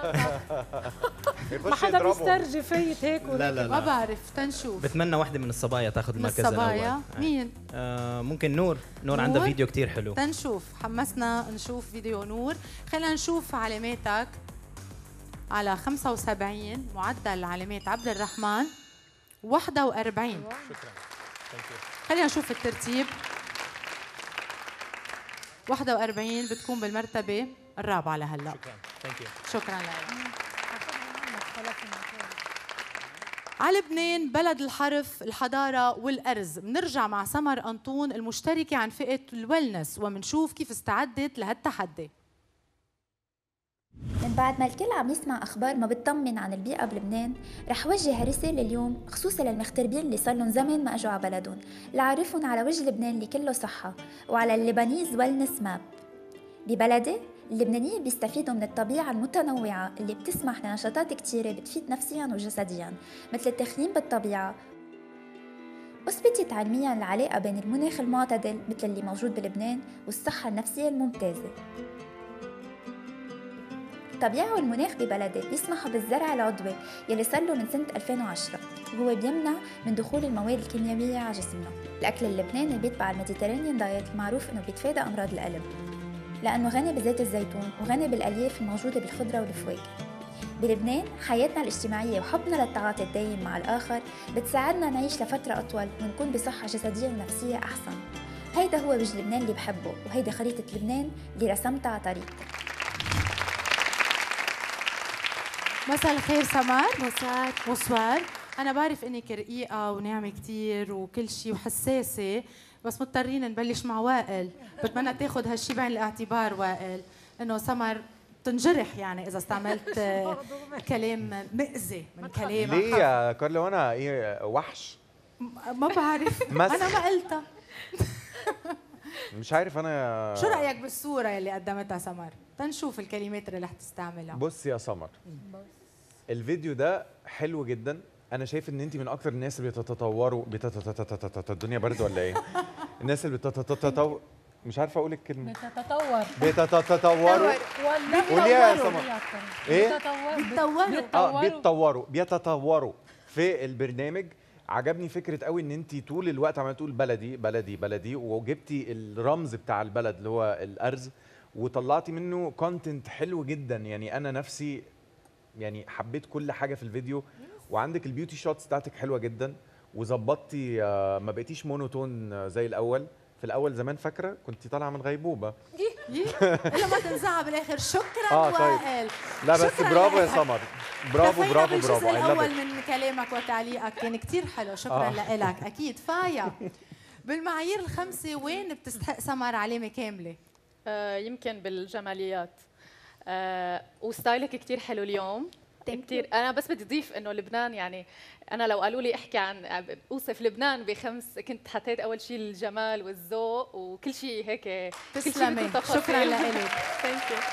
ما حدا بيسترجي فايت هيك لا لا لا ما بعرف، تنشوف. بتمنى وحده من الصبايا تاخذ المركز الاول. الصبايا مين؟ آه ممكن نور. نور عندها فيديو كتير حلو. تنشوف، حمسنا نشوف فيديو نور. خلينا نشوف علاماتك على خمسة وسبعين، معدل علامات عبد الرحمن واحد وأربعين. شكرا. خلينا نشوف الترتيب. واحد وأربعين بتكون بالمرتبة الرابعة لهلا. شكرا. ثانك يو. شكرا لك. على لبنان بلد الحرف، الحضارة والأرز. بنرجع مع سمر أنطون المشتركة عن فئة الويلنس ومنشوف كيف استعدت لهالتحدي. من بعد ما الكل عم يسمع أخبار ما بتطمن عن البيئة بلبنان، رح وجه رسالة اليوم خصوصا للمغتربين اللي صار لهم زمن ما أجوا على بلدهم، لعرفهم على وجه لبنان اللي كله صحة وعلى اللبنيز ويلنس ماب. ببلدي اللبنانيين بيستفيدوا من الطبيعة المتنوعة اللي بتسمح لنشاطات كتيرة بتفيد نفسياً وجسدياً، مثل التخييم بالطبيعة. أثبتت علمياً العلاقة بين المناخ المعتدل مثل اللي موجود بلبنان والصحة النفسية الممتازة. الطبيعة والمناخ ببلدي بيسمحوا بالزرع العضوي يلي صار له من سنة ألفين وعشرة، وهو بيمنع من دخول المواد الكيميائية على جسمنا. الأكل اللبناني بيتبع الميديترينيان دايت المعروف إنه بيتفادى أمراض القلب، لأنه غني بزيت الزيتون وغني بالألياف الموجودة بالخضرة والفواكه. بلبنان حياتنا الاجتماعية وحبنا للتعاطي الدايم مع الآخر بتساعدنا نعيش لفترة أطول ونكون بصحة جسدية ونفسية أحسن. هيدا هو وجه لبنان اللي بحبه، وهيدا خريطة لبنان اللي رسمتها على طريقتي. مساء الخير سمر. مساء مسوار. أنا بعرف إنك رقيقة وناعمة كتير وكل شيء وحساسة، بس مضطرين نبلش مع وائل. بتمنى تاخذ هالشي بعين الاعتبار وائل، إنه سمر تنجرح يعني إذا استعملت كلام مأذي من كلامك. ليه يا كارلو؟ أنا إيه وحش؟ ما بعرف. أنا ما قلتها. مش عارف أنا. شو رأيك بالصورة اللي قدمتها سمر؟ تنشوف الكلمات اللي رح تستعملها. بص يا سمر، الفيديو ده حلو جدا. انا شايف ان انت من اكتر الناس اللي بتتطوروا بتتتتتت الدنيا برد ولا ايه؟ الناس اللي بتتتتتو مش عارفه اقول الكلمه. بتتطور بتتطوروا. قوليها يا سمر. ايه؟ بيتطوروا. اه بيتطوروا بيتطوروا في البرنامج. عجبني فكره قوي ان انت طول الوقت عماله تقول بلدي بلدي بلدي، وجبتي الرمز بتاع البلد اللي هو الارز، وطلعتي منه كونتنت حلو جدا. يعني انا نفسي يعني حبيت كل حاجه في الفيديو، وعندك البيوتي شوتس بتاعتك حلوه جدا، وظبطتي ما بقيتيش مونوتون زي الاول. في الاول زمان فاكره كنت طالعه من غيبوبه الا ما تنزعها بالاخر. شكرا آه طيب. وائل. لا بس برافو يا سمر، برافو برافو برافو. الجزء الاول من كلامك وتعليقك كان كثير حلو. شكرا آه. لك. اكيد. فايا، بالمعايير الخمسه وين بتستحق سمر علامه كامله؟ آه يمكن بالجماليات. آه وستايلك كثير حلو اليوم كثير. انا بس بدي اضيف انه لبنان، يعني انا لو قالوا لي احكي عن اوصف لبنان بخمس، كنت حطيت اول شيء الجمال والذوق وكل شيء هيك. تسلمي. شكرا لك. ثانك يو.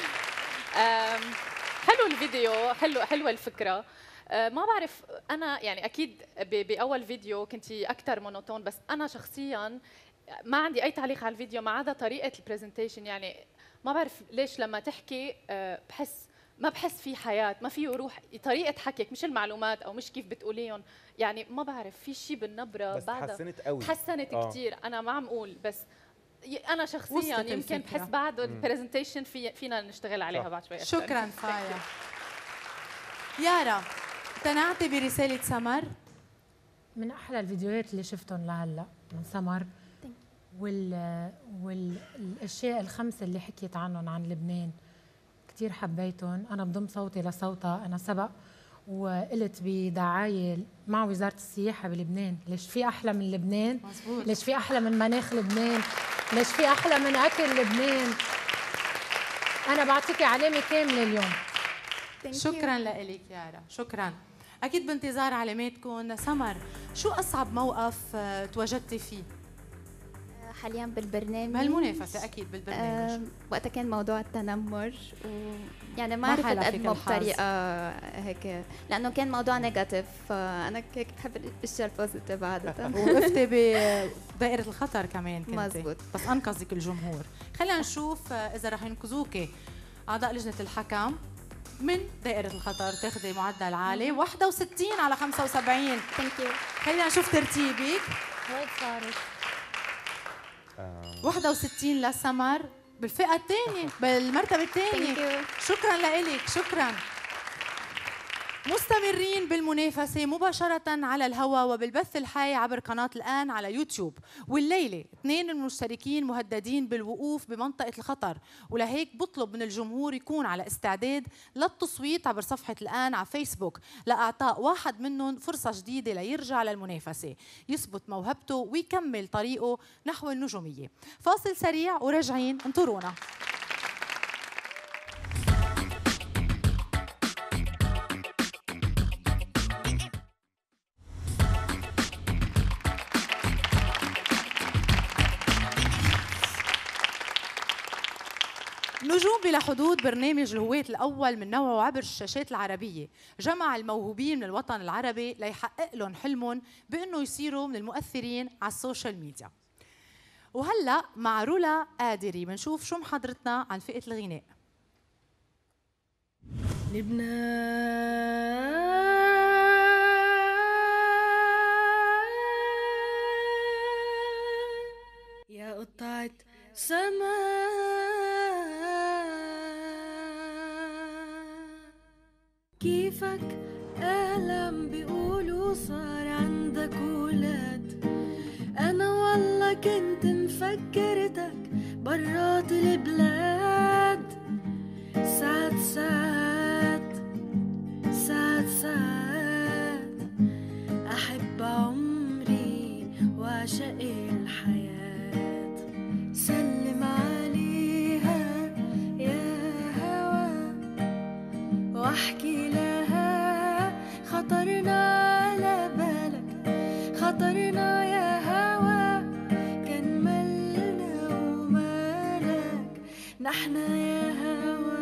حلو الفيديو، حلو حلوه الفكره. أه ما بعرف انا، يعني اكيد باول فيديو كنتي اكثر مونوتون، بس انا شخصيا ما عندي اي تعليق على الفيديو ما عدا طريقه البرزنتيشن. يعني ما بعرف ليش لما تحكي أه بحس ما بحس في حياه، ما فيه روح. طريقه حكيك مش المعلومات او مش كيف بتقوليهم، يعني ما بعرف في شيء بالنبره بس بعدها تحسنت قوي. تحسنت آه. كثير. انا ما عم اقول، بس انا شخصيا يمكن بحس بعد البرزنتيشن في فينا نشتغل عليها صح. بعد شوي. شكرا فايا. يارا، اقتنعتي برساله سمر؟ من احلى الفيديوهات اللي شفتهم لهلا من سمر، وال والاشياء الخمسه اللي حكيت عنهم عن لبنان كثير حبيتهم. انا بضم صوتي لصوتها. انا سبق وقلت بدعايه مع وزاره السياحه بلبنان، ليش في احلى من لبنان؟ مزبوط. ليش في احلى من مناخ لبنان؟ ليش في احلى من اكل لبنان؟ انا بعطيكي علامه كامله اليوم. شكرا لك يارا. شكرا. اكيد بانتظار علاماتكم. سمر، شو اصعب موقف تواجدتي فيه؟ حاليا بالبرنامج بهالمنافسه اكيد بالبرنامج آه وقتها كان موضوع التنمر ويعني ما ما عرفت حلفك اقدمه الحظ. بطريقه هيك لانه كان موضوع نيجاتيف فانا هيك بحب الاشياء البوزيتيف عاده. وقفتي بدائره الخطر كمان كنتي مزبوط. بس انقذك الجمهور. خلينا نشوف اذا رح ينقذوكي اعضاء لجنه الحكم من دائرة الخطر. تاخذي معدل عالي واحد وستين على خمسة وسبعين. ثانك يو. خلينا نشوف ترتيبك. وين صارت؟ واحد وستين لسمر بالفئة الثانية بالمرتبة الثانية. شكرا لإلك شكرا. مستمرين بالمنافسة مباشرة على الهواء وبالبث الحي عبر قناة الآن على يوتيوب. والليلة اثنين المشتركين مهددين بالوقوف بمنطقة الخطر، ولهيك بطلب من الجمهور يكون على استعداد للتصويت عبر صفحة الآن على فيسبوك لإعطاء واحد منهم فرصة جديدة ليرجع للمنافسة، يثبت موهبته ويكمل طريقه نحو النجومية. فاصل سريع وراجعين، انطرونا. نجوم بلا حدود برنامج الهواة الأول من نوعه عبر الشاشات العربية جمع الموهوبين من الوطن العربي ليحقق لهم حلمهم بأنه يصيروا من المؤثرين على السوشيال ميديا. وهلأ مع رولا قادري بنشوف شو محضرتنا عن فئة الغناء. لبنان يا قطعة سما كيفك ألم بيقولوا صار عندك ولاد، أنا والله كنت مفكرتك برات البلاد. ساعات ساعات ساعات ساعات أحب عمري وأعشق الحياة. سلم عليها يا هوا واحكي لها خطرنا على بالك، خطرنا يا هوا كان مالنا ومالك نحنا يا هوا.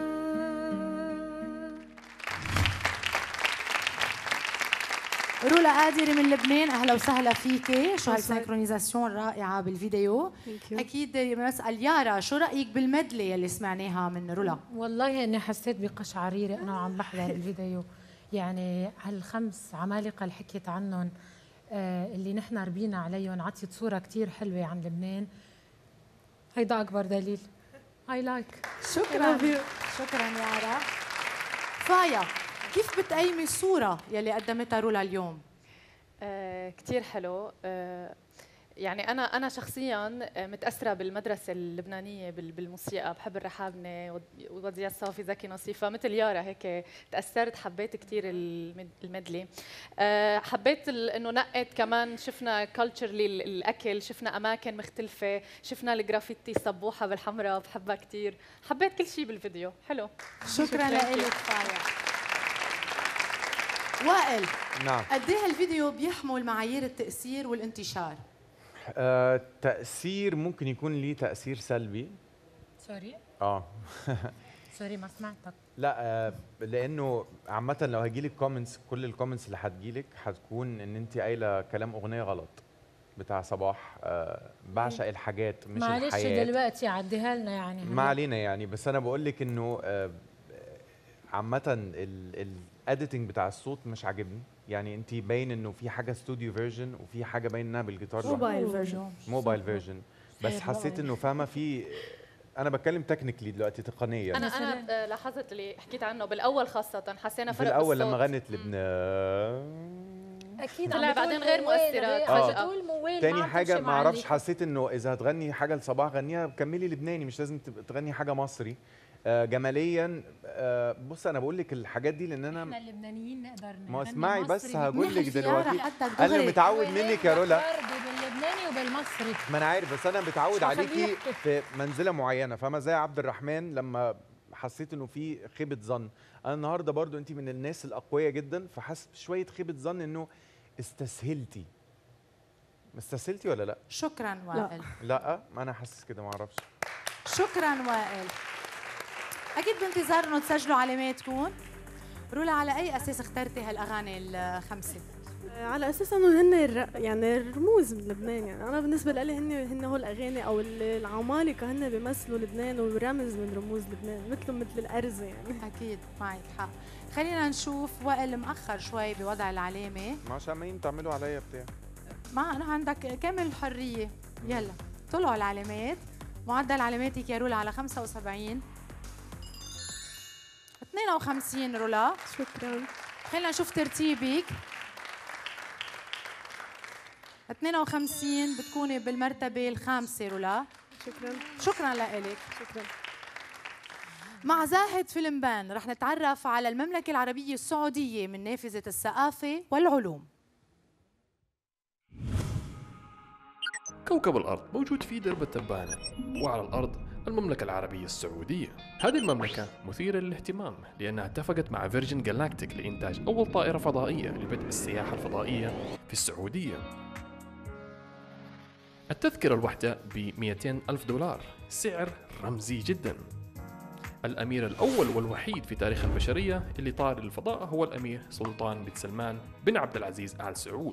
رولا قادري من لبنان، اهلا وسهلا فيكي. شو هالسينكرونيزاسيون الرائعه بالفيديو. اكيد بنسال يارا شو رايك بالمدلي اللي سمعناها من رولا؟ والله اني حسيت بقشعريره انا وعم بحضر الفيديو. يعني هالخمس عمالقه اللي حكيت عنهم آه اللي نحن ربينا عليهم عطيت صوره كثير حلوه عن لبنان. هيدا اكبر دليل. اي لايك. شكرا شكرا يارا. فايا كيف بتقيمي الصوره يلي قدمتها رولا اليوم؟ آه كثير حلو. آه يعني انا انا شخصيا متاثره بالمدرسه اللبنانيه بالموسيقى، بحب الرحابنه وضياء الصافي زكي نصيفه مثل يارا هيك تاثرت، حبيت كثير المدلي. حبيت انه نقت كمان، شفنا كلتشرلي الاكل، شفنا اماكن مختلفه، شفنا الجرافيتي الصبوحه بالحمراء بحبها كثير، حبيت كل شيء بالفيديو حلو. شكرا, شكرا لك فايا. وائل، نعم، قد ايه هالفيديو بيحمل معايير التاثير والانتشار؟ آه، تأثير ممكن يكون ليه تأثير سلبي. سوري؟ اه سوري ما سمعتك. لا آه، لأنه عامة لو هيجيلك كومنتس، كل الكومنتس اللي هتجيلك هتكون إن أنت قايلة كلام أغنية غلط بتاع صباح. آه، بعشق الحاجات مش معلش الحياة. معلش دلوقتي عديها لنا يعني. ما علينا يعني، بس أنا بقول لك إنه آه، عامة الاديتنج بتاع الصوت مش عاجبني. يعني انت باين انه في حاجه استوديو فيرجن وفي حاجه باين انها بالجيتار موبايل فيرجن موبايل فيرجن بس حسيت انه فاهمه في، انا بتكلم تكنيكلي دلوقتي تقنيا. انا انا لاحظت اللي حكيت عنه بالاول خاصه حسينا فرق بالاول بالصوت. لما غنت لبنان اكيد طلع بعدين غير مؤثره فجاه. تاني حاجه ما اعرفش، حسيت انه اذا هتغني حاجه لصباح غنيها كملي لبناني، مش لازم تغني حاجه مصري. آه جماليا آه بص انا بقول لك الحاجات دي لان انا احنا اللبنانيين نقدر نغني. ما اسمعي بس هقول لك دلوقتي انا دغري. متعود منك يا رولا باللبناني وبالمصري. ما انا عارف، بس انا متعود عليكي في منزله معينه، فاهمه؟ زي عبد الرحمن لما حسيت انه في خيبه ظن. انا النهارده برضو انت من الناس الاقوياء جدا، فحاسس بشويه خيبه ظن انه استسهلتي. استسهلتي ولا لا؟ شكرا وائل. لا ما انا حاسس كده ما اعرفش. شكرا وائل. اكيد بانتظار انه تسجلوا علاماتكم. رولا، على اي اساس اخترتي هالاغاني الخمسه؟ على اساس انه هن الر... يعني الرموز من لبنان. يعني انا بالنسبه لي هن هن هول الاغاني او العمالقه هن بيمثلوا لبنان ورمز من رموز لبنان، مثلهم مثل الارزه يعني. اكيد معك حق. خلينا نشوف وائل مأخر شوي بوضع العلامه. ما عشان تعملوا عليا بتاع. ما انا عندك كامل الحريه. يلا طلعوا العلامات. معدل علاماتك يا رولا على خمسة وسبعين. اثنين وخمسين رولا. شكرا. خلينا نشوف ترتيبك. اثنين وخمسين بتكوني بالمرتبة الخامسة رولا. شكرا. شكرا لك. شكرا. مع زاهد فيلمبان رح نتعرف على المملكة العربية السعودية من نافذة الثقافة والعلوم. كوكب الأرض موجود فيه درب التبانة، وعلى الأرض المملكة العربية السعودية. هذه المملكة مثيرة للاهتمام لأنها اتفقت مع فيرجن جالاكتيك لإنتاج أول طائرة فضائية لبدء السياحة الفضائية في السعودية. التذكرة الواحدة ب مئتين ألف دولار، سعر رمزي جدا. الأمير الأول والوحيد في تاريخ البشرية اللي طار للفضاء هو الأمير سلطان بن سلمان بن عبد العزيز آل سعود.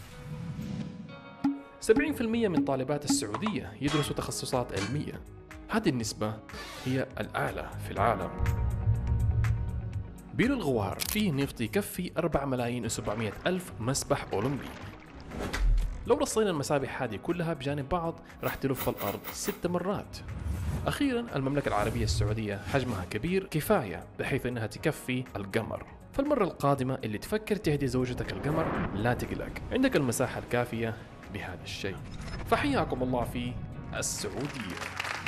سبعين بالمئة من طالبات السعودية يدرسوا تخصصات علمية، هذه النسبة هي الأعلى في العالم. بير الغوار فيه نفط يكفي أربعة ملايين وسبعمئة ألف مسبح أولمبي. لو رصينا المسابح هذه كلها بجانب بعض راح تلف الأرض ست مرات. أخيرا المملكة العربية السعودية حجمها كبير كفاية بحيث أنها تكفي القمر. فالمرة القادمة اللي تفكر تهدي زوجتك القمر لا تقلق، عندك المساحة الكافية بهذا الشيء. فحياكم الله في السعودية.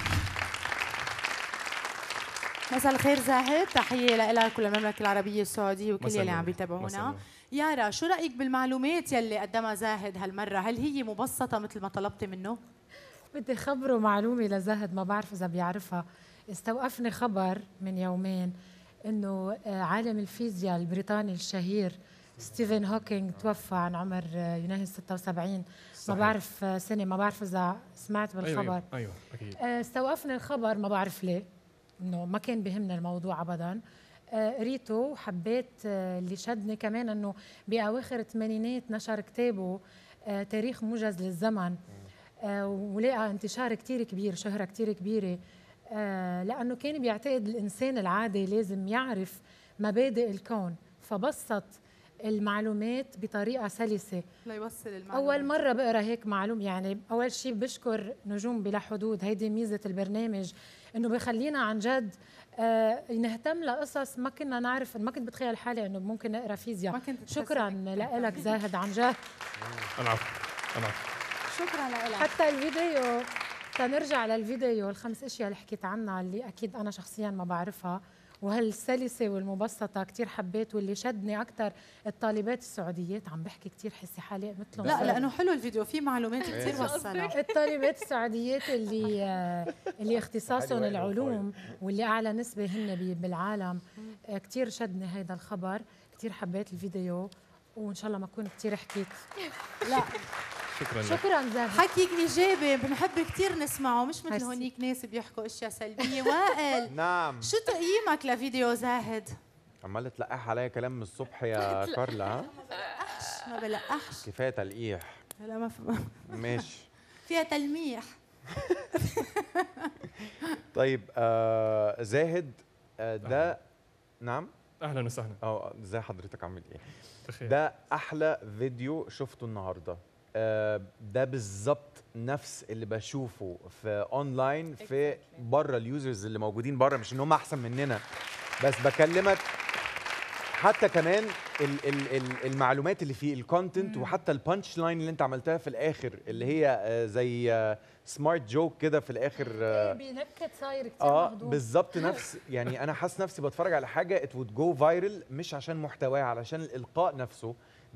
مساء الخير زاهد، تحية لك وللمملكة العربية السعودية وكل يلي عم بيتابعونا. يارا، شو رأيك بالمعلومات يلي قدمها زاهد هالمرة؟ هل هي مبسطة مثل ما طلبتي منه؟ بدي خبره معلومة لزاهد ما بعرف إذا بيعرفها. استوقفني خبر من يومين إنه عالم الفيزياء البريطاني الشهير ستيفن هوكينج توفى عن عمر يناهز ستة وسبعين. صحيح. ما بعرف سنة، ما بعرف إذا سمعت بالخبر. أيوة, أيوة أكيد. استوقفني الخبر، ما بعرف ليه، إنه ما كان بيهمني الموضوع أبداً. قريته وحبيت. اللي شدني كمان إنه بأواخر الثمانينات نشر كتابه تاريخ موجز للزمن، ولقى انتشار كتير كبير، شهرة كتير كبيرة، لأنه كان بيعتقد الإنسان العادي لازم يعرف مبادئ الكون، فبسط المعلومات بطريقة سلسة ليوصل المعلومات. أول مرة بقرأ هيك معلوم. يعني أول شيء بشكر نجوم بلا حدود، هيدي ميزة البرنامج إنه بخلينا عن جد آه نهتم لقصص ما كنا نعرف. ما كنت بتخيل حالي إنه ممكن أقرأ فيزياء. شكرا لك زاهد عن جد. أنا عفو أنا عفو. شكرا لك. حتى الفيديو، تنرجع للفيديو، الخمس اشياء اللي حكيت عنها اللي اكيد انا شخصيا ما بعرفها، وهالسلسه والمبسطه كثير حبيت. واللي شدني اكثر الطالبات السعوديات، عم بحكي كثير حسي حالي مثلهم. لا لانه حلو الفيديو، في معلومات كثير وصلها. الطالبات السعوديات اللي اللي اختصاصهم العلوم واللي اعلى نسبه هن بالعالم، كثير شدني هذا الخبر، كثير حبيت الفيديو، وان شاء الله ما اكون كثير حكيت. لا شكرا لك. شكرا زاهد. حكيك ايجابي بنحب كثير نسمعه، مش مثل هونيك ناس بيحكوا اشياء سلبيه. وائل، نعم، شو تقييمك لفيديو زاهد؟ عمال تلقح عليا كلام من الصبح يا كارلا. ها ما بلقحش، كفايه تلقيح. لا ما فهم. ماشي، فيها تلميح. طيب آه زاهد، آه ده أهلا. نعم اهلا وسهلا. اه ازي حضرتك، عامل ايه؟ بخير. ده احلى فيديو شفته النهارده. آه ده بالظبط نفس اللي بشوفه في اونلاين في بره، اليوزرز اللي موجودين بره، مش ان هم احسن مننا، بس بكلمك حتى كمان ال ال ال المعلومات اللي فيه، الكونتنت، وحتى البانش لاين اللي انت عملتها في الاخر اللي هي آه زي آه سمارت جوك كده في الاخر. آه بينكت صاير كتير اه مهضوم. بالظبط نفس يعني انا حاسس نفسي بتفرج على حاجه ات وود جو فايرل، مش عشان محتواها، علشان الالقاء نفسه.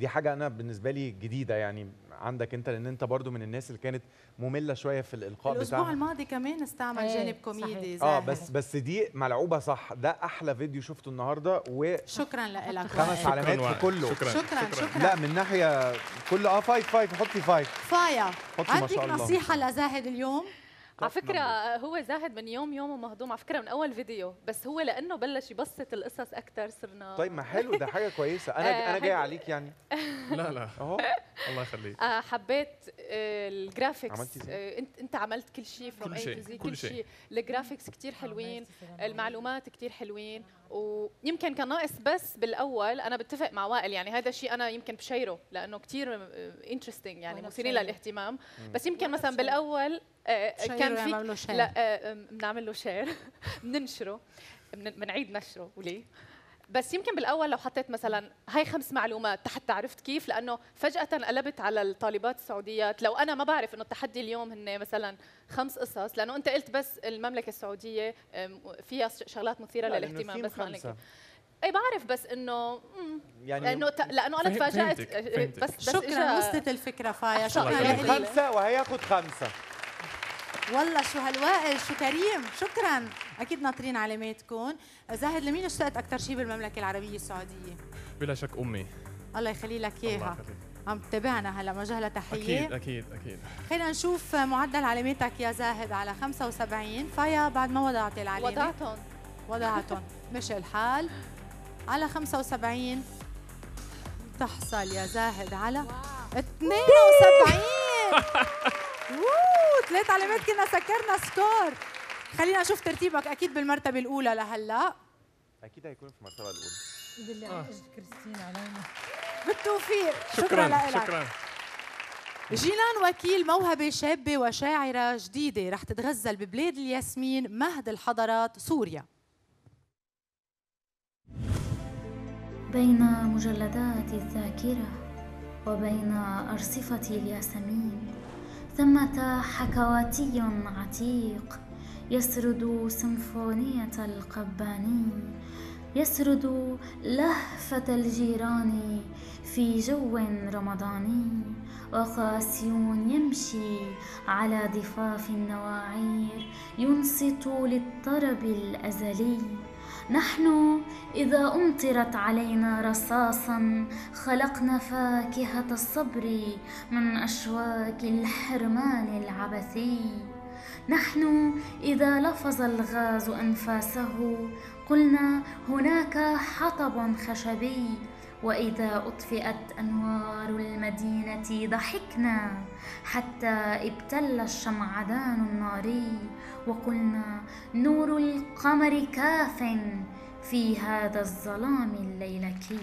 دي حاجه انا بالنسبه لي جديده يعني عندك انت، لان انت برضو من الناس اللي كانت ممله شويه في الالقاء بتاعها. الاسبوع الماضي كمان استعمل ايه جانب كوميدي اه بس بس دي ملعوبه صح. ده احلى فيديو شفته النهارده، و شكرا لك خمس علامات في كله. شكرا شكرا, شكرا. لا من ناحيه كل اه فايف فايف حطي فايف. فايا عندك نصيحه لزاهد اليوم؟ على فكرة هو زاهد من يوم يومه مهضوم على فكرة من أول فيديو، بس هو لأنه بلش يبسط القصص أكثر صرنا. طيب ما حلو، ده حاجة كويسة. أنا أنا جاي عليك يعني. لا لا أهو الله يخليك. حبيت الجرافيكس، أنت أنت عملت كل شيء كل شيء كل شيء. الجرافيكس كثير حلوين، المعلومات كثير حلوين، ويمكن كان ناقص بس بالأول. أنا بتفق مع وائل يعني هذا الشيء أنا يمكن بشيره لأنه كثير انترستينج يعني مثيرين للاهتمام، بس يمكن مثلا بالأول كان في لا بنعمل له شير بننشره بنعيد نشره وليه، بس يمكن بالاول لو حطيت مثلا هاي خمس معلومات حتى عرفت كيف، لانه فجاه قلبت على الطالبات السعوديات. لو انا ما بعرف انه التحدي اليوم هن مثلا خمس قصص، لانه انت قلت بس المملكه السعوديه فيها شغلات مثيره للاهتمام، بس ما اي بعرف، بس انه يعني لانه ت... لانه انا تفاجات بس, بس شكرا وصلت الفكره فايا. شكرا لك. خمسه وهياخد خمسه. والله شو هالوائل، شو كريم. شكرا. اكيد ناطرين علاماتكم. زاهد لمين اشتقت اكثر شيء بالمملكه العربيه السعوديه؟ بلا شك امي، الله يخلي لك اياها. عم تتابعنا هلا، موجه لها تحيه. اكيد اكيد اكيد. خلينا نشوف معدل علاماتك يا زاهد على خمسة وسبعين. فايا بعد ما وضعت العلامه وضعتهم وضعتهم مشي الحال على خمسة وسبعين. تحصل يا زاهد على اثنين وسبعين. اوه ثلاث علامات كنا سكرنا سكور. خلينا نشوف ترتيبك اكيد بالمرتبه الاولى لهلا. اكيد هيكون في المرتبه الاولى. بالله آه. كريستين علينا بالتوفيق. شكرا, شكرا لك. شكرا. جينان وكيل موهبه شابه وشاعره جديده رح تتغزل ببلاد الياسمين مهد الحضارات سوريا. بين مجلدات الذاكره وبين ارصفه الياسمين ثمة حكواتي عتيق يسرد سيمفونية القباني، يسرد لهفة الجيران في جو رمضاني، وقاسي يمشي على ضفاف النواعير ينصت للطرب الأزلي. نحن إذا أمطرت علينا رصاصا خلقنا فاكهة الصبر من أشواك الحرمان العبثي. نحن إذا لفظ الغاز أنفاسه قلنا هناك حطب خشبي، وإذا أطفئت أنوار المدينة ضحكنا حتى ابتل الشمعدان الناري، وقلنا نور القمر كاف في هذا الظلام الليلكي.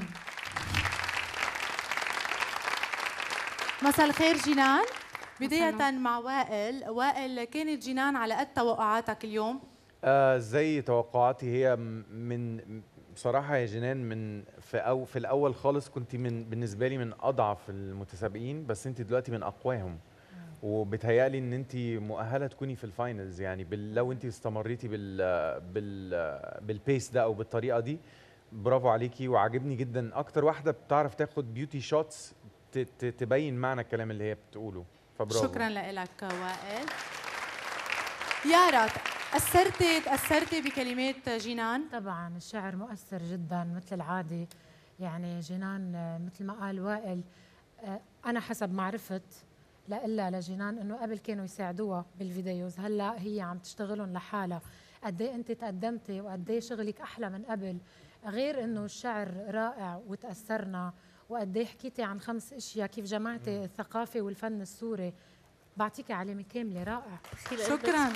مساء الخير جينان. بداية مع وائل. وائل، كانت جينان على قد توقعاتك اليوم؟ آه زي توقعاتي. هي من بصراحة يا جنان من في أو في الأول خالص كنت من بالنسبة لي من أضعف المتسابقين، بس أنت دلوقتي من أقواهم، وبتهيألي إن أنت مؤهلة تكوني في الفاينلز يعني بال لو أنت استمريتي بال بال بالبيس ده أو بالطريقة دي. برافو عليكي، وعجبني جدا. أكتر واحدة بتعرف تاخد بيوتي شوتس تبين معنى الكلام اللي هي بتقوله، فبرافو. شكرا لك وائل. يارا، أثرتي تأثرتي بكلمات جينان؟ طبعا الشعر مؤثر جدا مثل العادة. يعني جينان مثل ما قال وائل، أنا حسب ما عرفت لإلا لجينان إنه قبل كانوا يساعدوها بالفيديوز، هلا هي عم تشتغلهم لحالها. قد ايه أنت تقدمتي وقد ايه شغلك أحلى من قبل، غير إنه الشعر رائع وتأثرنا، وقد ايه حكيتي عن خمس اشياء كيف جمعتي الثقافه والفن السوري. بعطيكي علامه كامله. رائع. شكرا.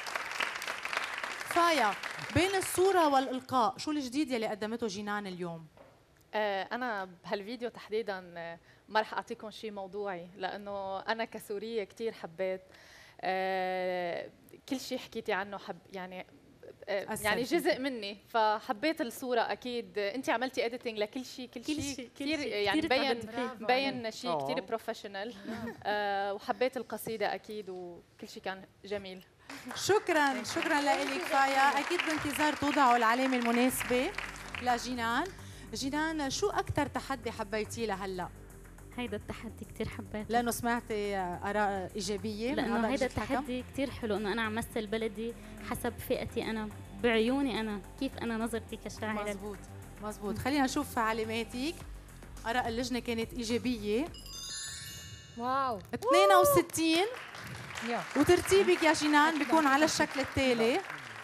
فايا، بين الصوره والالقاء شو الجديد يلي قدمته جينان اليوم؟ آه انا بهالفيديو تحديدا ما رح اعطيكم شيء موضوعي، لانه انا كسوريه كثير حبيت آه كل شيء حكيتي عنه. حب يعني يعني جزء مني، فحبيت الصورة. أكيد أنت عملتي إديتنج لكل شيء، كل شيء كثير يعني بين بين شيء كثير بروفيشنال. آه وحبيت القصيدة أكيد، وكل شيء كان جميل. شكرا شكرا لك فايا. أكيد بانتظار توضعوا العلامة المناسبة لجينان. جينان، شو أكثر تحدي حبيتيه لهلا؟ هيدا التحدي كتير حبيته لانه سمعتي اراء ايجابيه؟ لانه هيدا التحدي كتير حلو، انه انا عم مثل بلدي حسب فئتي انا، بعيوني انا، كيف انا نظرتي كشاعره. مزبوط مزبوط. خلينا نشوف علاماتك. اراء اللجنه كانت ايجابيه. واو اثنين وستين. وترتيبك يا جنان بيكون على الشكل التالي.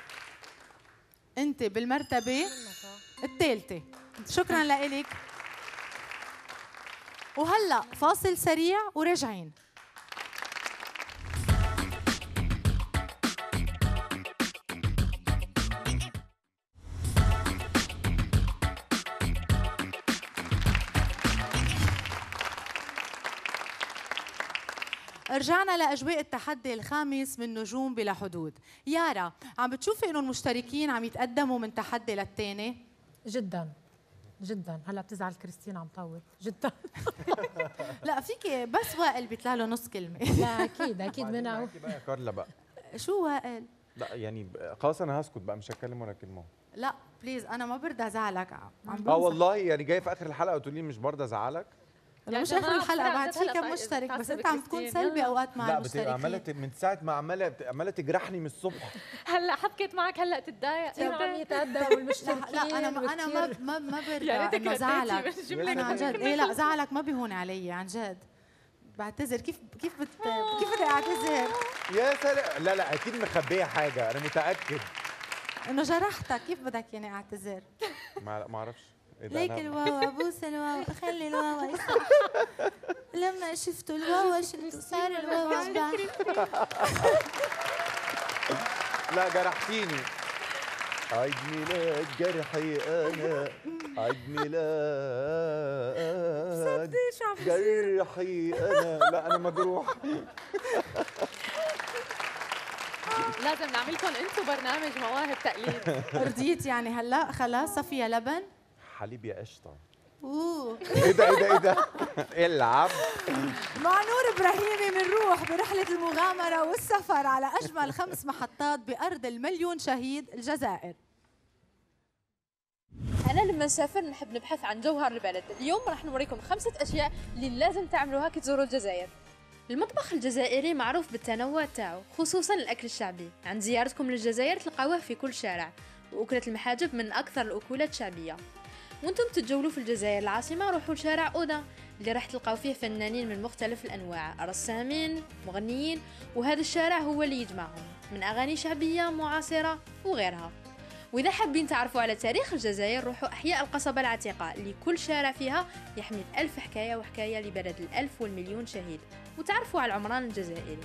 انت بالمرتبه الثالثه. شكرا لك. وهلا فاصل سريع وراجعين. رجعنا لأجواء التحدي الخامس من نجوم بلا حدود. يارا، عم بتشوفي انه المشتركين عم يتقدموا من تحدي للتاني؟ جدا جدا. هلا بتزعل كريستين عم طول جدا. لا فيكي بس وائل بيطلع له نص كلمه. لا اكيد اكيد منها. بقى كارلا بقى. شو وائل؟ لا يعني خلاص انا هسكت بقى، مش هتكلم ولا كلمه. لا بليز انا ما برضى ازعلك. عم اه والله يعني جاي في اخر الحلقه وتقولي لي مش برضى ازعلك. لا مش اخر الحلقه، بعد في كم مشترك، بس انت عم تكون سلبي اوقات مع المشتركين. لا عماله من ساعه ما عماله عماله تجرحني من الصبح. هلا حبكت معك هلا تتضايق. عم يتقدموا المشتركين. لا انا ما انا ما ما, ما برضى انه زعلك. انا عن جد ايه لا زعلك ما بيهون علي عن جد. بعتذر. كيف كيف بت كيف بدي اعتذر؟ يا سلام. لا لا اكيد مخبيه حاجه، انا متاكد انه جرحتك. كيف بدك يعني اعتذر؟ ما ما اعرفش. ليك الواوا بوس الواوا خلي الواوا يصح. لما شفتوا الواوا شلتوا صار الواوا اشبع. لا جرحتيني. عيد ميلاد جرحي انا، عيد ميلاد جرحي انا. لا انا مجروح. لازم نعمل لكم انتم برنامج مواهب تقليد. رضيت يعني هلا خلاص صفية لبن حليب يا قشطه. اوه ايه ده ايه ده ايه ده؟ العب. مع نور ابراهيمي بنروح برحله المغامره والسفر على اجمل خمس محطات بارض المليون شهيد الجزائر. أنا لما نسافر نحب نبحث عن جوهر البلد. اليوم راح نوريكم خمسة أشياء اللي لازم تعملوها كي تزوروا الجزائر. المطبخ الجزائري معروف بالتنوع تاعو، خصوصا الأكل الشعبي. عند زيارتكم للجزائر تلقاوه في كل شارع، وأكلة المحاجب من أكثر الأكلات الشعبية. وانتم تتجولوا في الجزائر العاصمة روحوا لشارع أودا اللي راح تلقاو فيه فنانين من مختلف الأنواع، رسامين، مغنيين، وهذا الشارع هو اللي يجمعهم من أغاني شعبية معاصرة وغيرها. وإذا حابين تعرفوا على تاريخ الجزائر روحوا أحياء القصبة العتيقة اللي كل شارع فيها يحمل ألف حكاية وحكاية لبلد الألف والمليون شهيد، وتعرفوا على العمران الجزائري.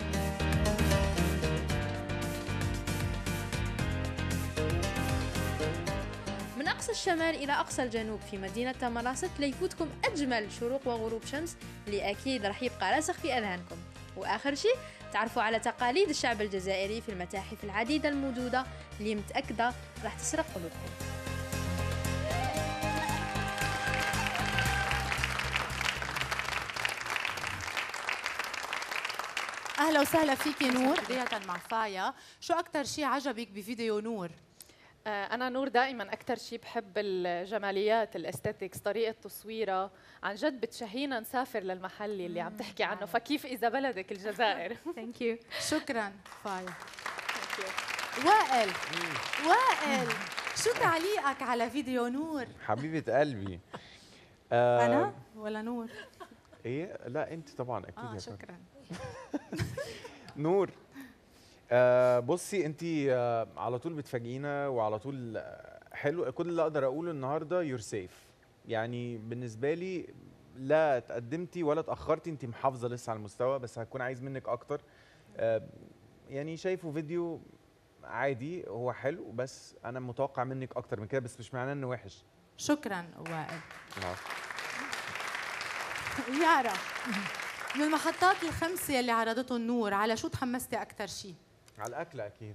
من أقصى الشمال إلى أقصى الجنوب في مدينة تمراسط ليفوتكم أجمل شروق وغروب شمس اللي أكيد راح يبقى راسخ في أذهانكم. وآخر شيء تعرفوا على تقاليد الشعب الجزائري في المتاحف العديدة الموجودة اللي متأكدة راح تسرق قلوبكم. أهلا وسهلا فيكي نور. بداية مع فايا، شو أكثر شيء عجبك بفيديو نور؟ أنا نور دائما أكثر شيء بحب الجماليات، الاستاتيكس، طريقة تصويرها، عن جد بتشهينا نسافر للمحل اللي عم تحكي عنه، فكيف إذا بلدك الجزائر. ثانك يو. شكرا فايا. وائل وائل شو تعليقك على فيديو نور؟ حبيبة قلبي. آه أنا ولا نور؟ إيه؟ لا أنت طبعا أكيد. آه يا شكرا. نور، آه بصي انت آه على طول بتفاجئينا وعلى طول آه حلو. كل اللي اقدر اقوله النهارده يور سيف. يعني بالنسبه لي لا تقدمتي ولا تاخرتي، انت محافظه لسه على المستوى، بس هكون عايز منك اكتر. آه يعني شايفه فيديو عادي، هو حلو، بس انا متوقع منك اكتر من كده، بس مش معناه انه وحش. شكرا وائل. نعم. يارا، من المحطات الخمسه اللي عرضته النور على شو تحمستي اكثر شيء؟ على الاكل اكيد.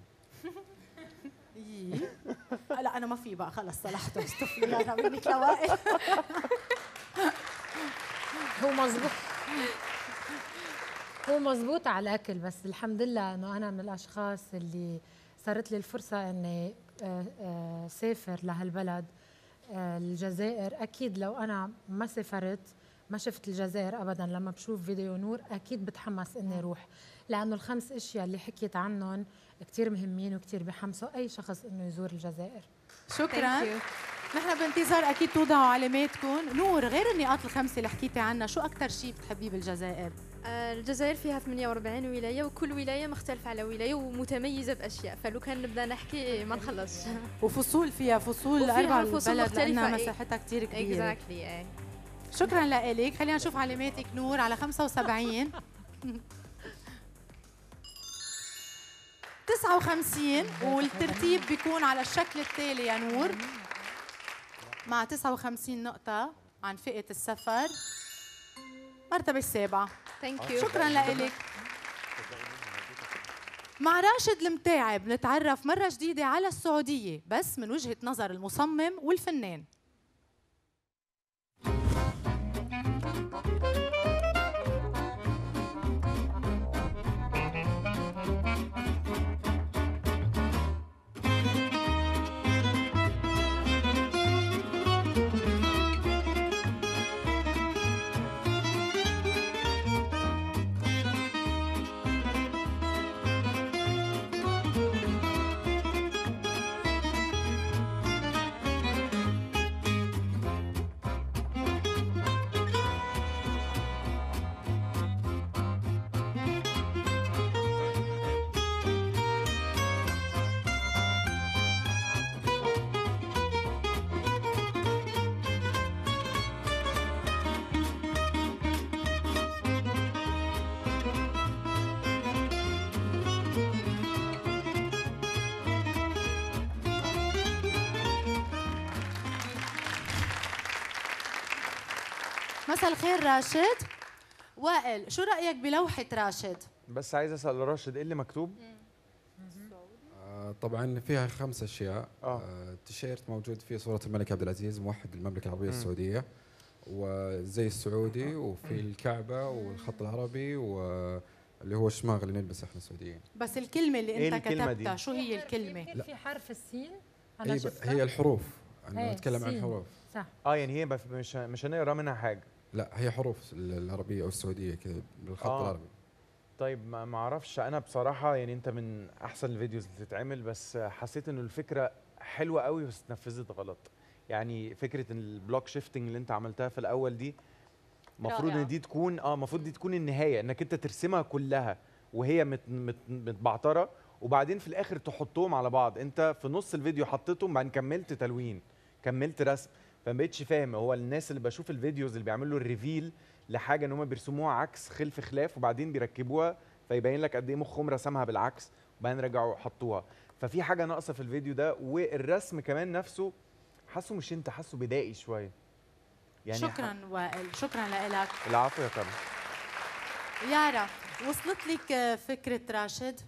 ايه لا انا ما في بقى خلص صلحته. استغفر الله انا منك لوائل. هو مزبوط هو مزبوط على الاكل، بس الحمد لله انه انا من الاشخاص اللي صارت لي الفرصه اني سافر لهالبلد الجزائر. اكيد لو انا ما سافرت ما شفت الجزائر ابدا، لما بشوف فيديو نور اكيد بتحمس اني اروح، لانه الخمس اشياء اللي حكيت عنهم كثير مهمين وكثير بحمسوا اي شخص انه يزور الجزائر. شكرا. نحن بانتظار اكيد توضعوا علاماتكم. نور، غير النقاط الخمسه اللي حكيتي عنها، شو اكثر شيء بتحبيه بالجزائر؟ الجزائر فيها ثمانية وأربعين ولاية، وكل ولاية مختلفة على ولاية ومتميزة بأشياء، فلو كان نبدأ نحكي ما نخلص. وفصول فيها فصول أربع البلد لأنها مساحتها كتير كبيرة. exactly. ايه. شكرا لك. خلينا نشوف علاماتك نور على خمسة وسبعين تسعة وخمسين، والترتيب بيكون على الشكل التالي يا نور، مع تسعة وخمسين نقطة عن فئة السفر، مرتبة السابعة. شكرا لك. مع راشد المتاعب نتعرف مرة جديدة على السعودية بس من وجهة نظر المصمم والفنان. مساء الخير راشد. وائل، شو رأيك بلوحة راشد؟ بس عايز اسال راشد ايه اللي مكتوب؟ آه طبعا فيها خمس اشياء. آه. التيشيرت موجود فيه صورة الملك عبد العزيز موحد المملكة العربية السعودية، والزي السعودي، وفي الكعبة والخط العربي، واللي هو الشماغ اللي نلبسه احنا السعوديين. بس الكلمة اللي إيه انت كتبتها شو هي الكلمة؟ في حرف السين انا هي, هي الحروف، انا بتكلم عن الحروف. صح. اه يعني هي مش مش هنقرا منها حاجة. لا هي حروف العربية او السعودية كذا بالخط آه. العربي. طيب ما ما اعرفش، انا بصراحه يعني انت من احسن الفيديوز اللي بتتعمل، بس حسيت انه الفكره حلوه قوي بس اتنفذت غلط. يعني فكره البلوك شيفتنج اللي انت عملتها في الاول دي المفروض ان دي تكون اه المفروض دي تكون النهايه، انك انت ترسمها كلها وهي مت مت متبعتره، وبعدين في الاخر تحطهم على بعض. انت في نص الفيديو حطيتهم بعدين كملت تلوين، كملت رسم، فما بقتش فاهم. هو الناس اللي بشوف الفيديوز اللي بيعملوا الريفيل لحاجه ان هم بيرسموها عكس خلف خلاف وبعدين بيركبوها فيبين لك قد ايه مخهم رسمها بالعكس وبعدين رجعوا حطوها، ففي حاجه ناقصه في الفيديو ده. والرسم كمان نفسه حاسه مش انت، حاسه بدائي شويه يعني. شكرا وائل، شكرا لك. العفو يا كرم. يارا، وصلت لك فكره راشد؟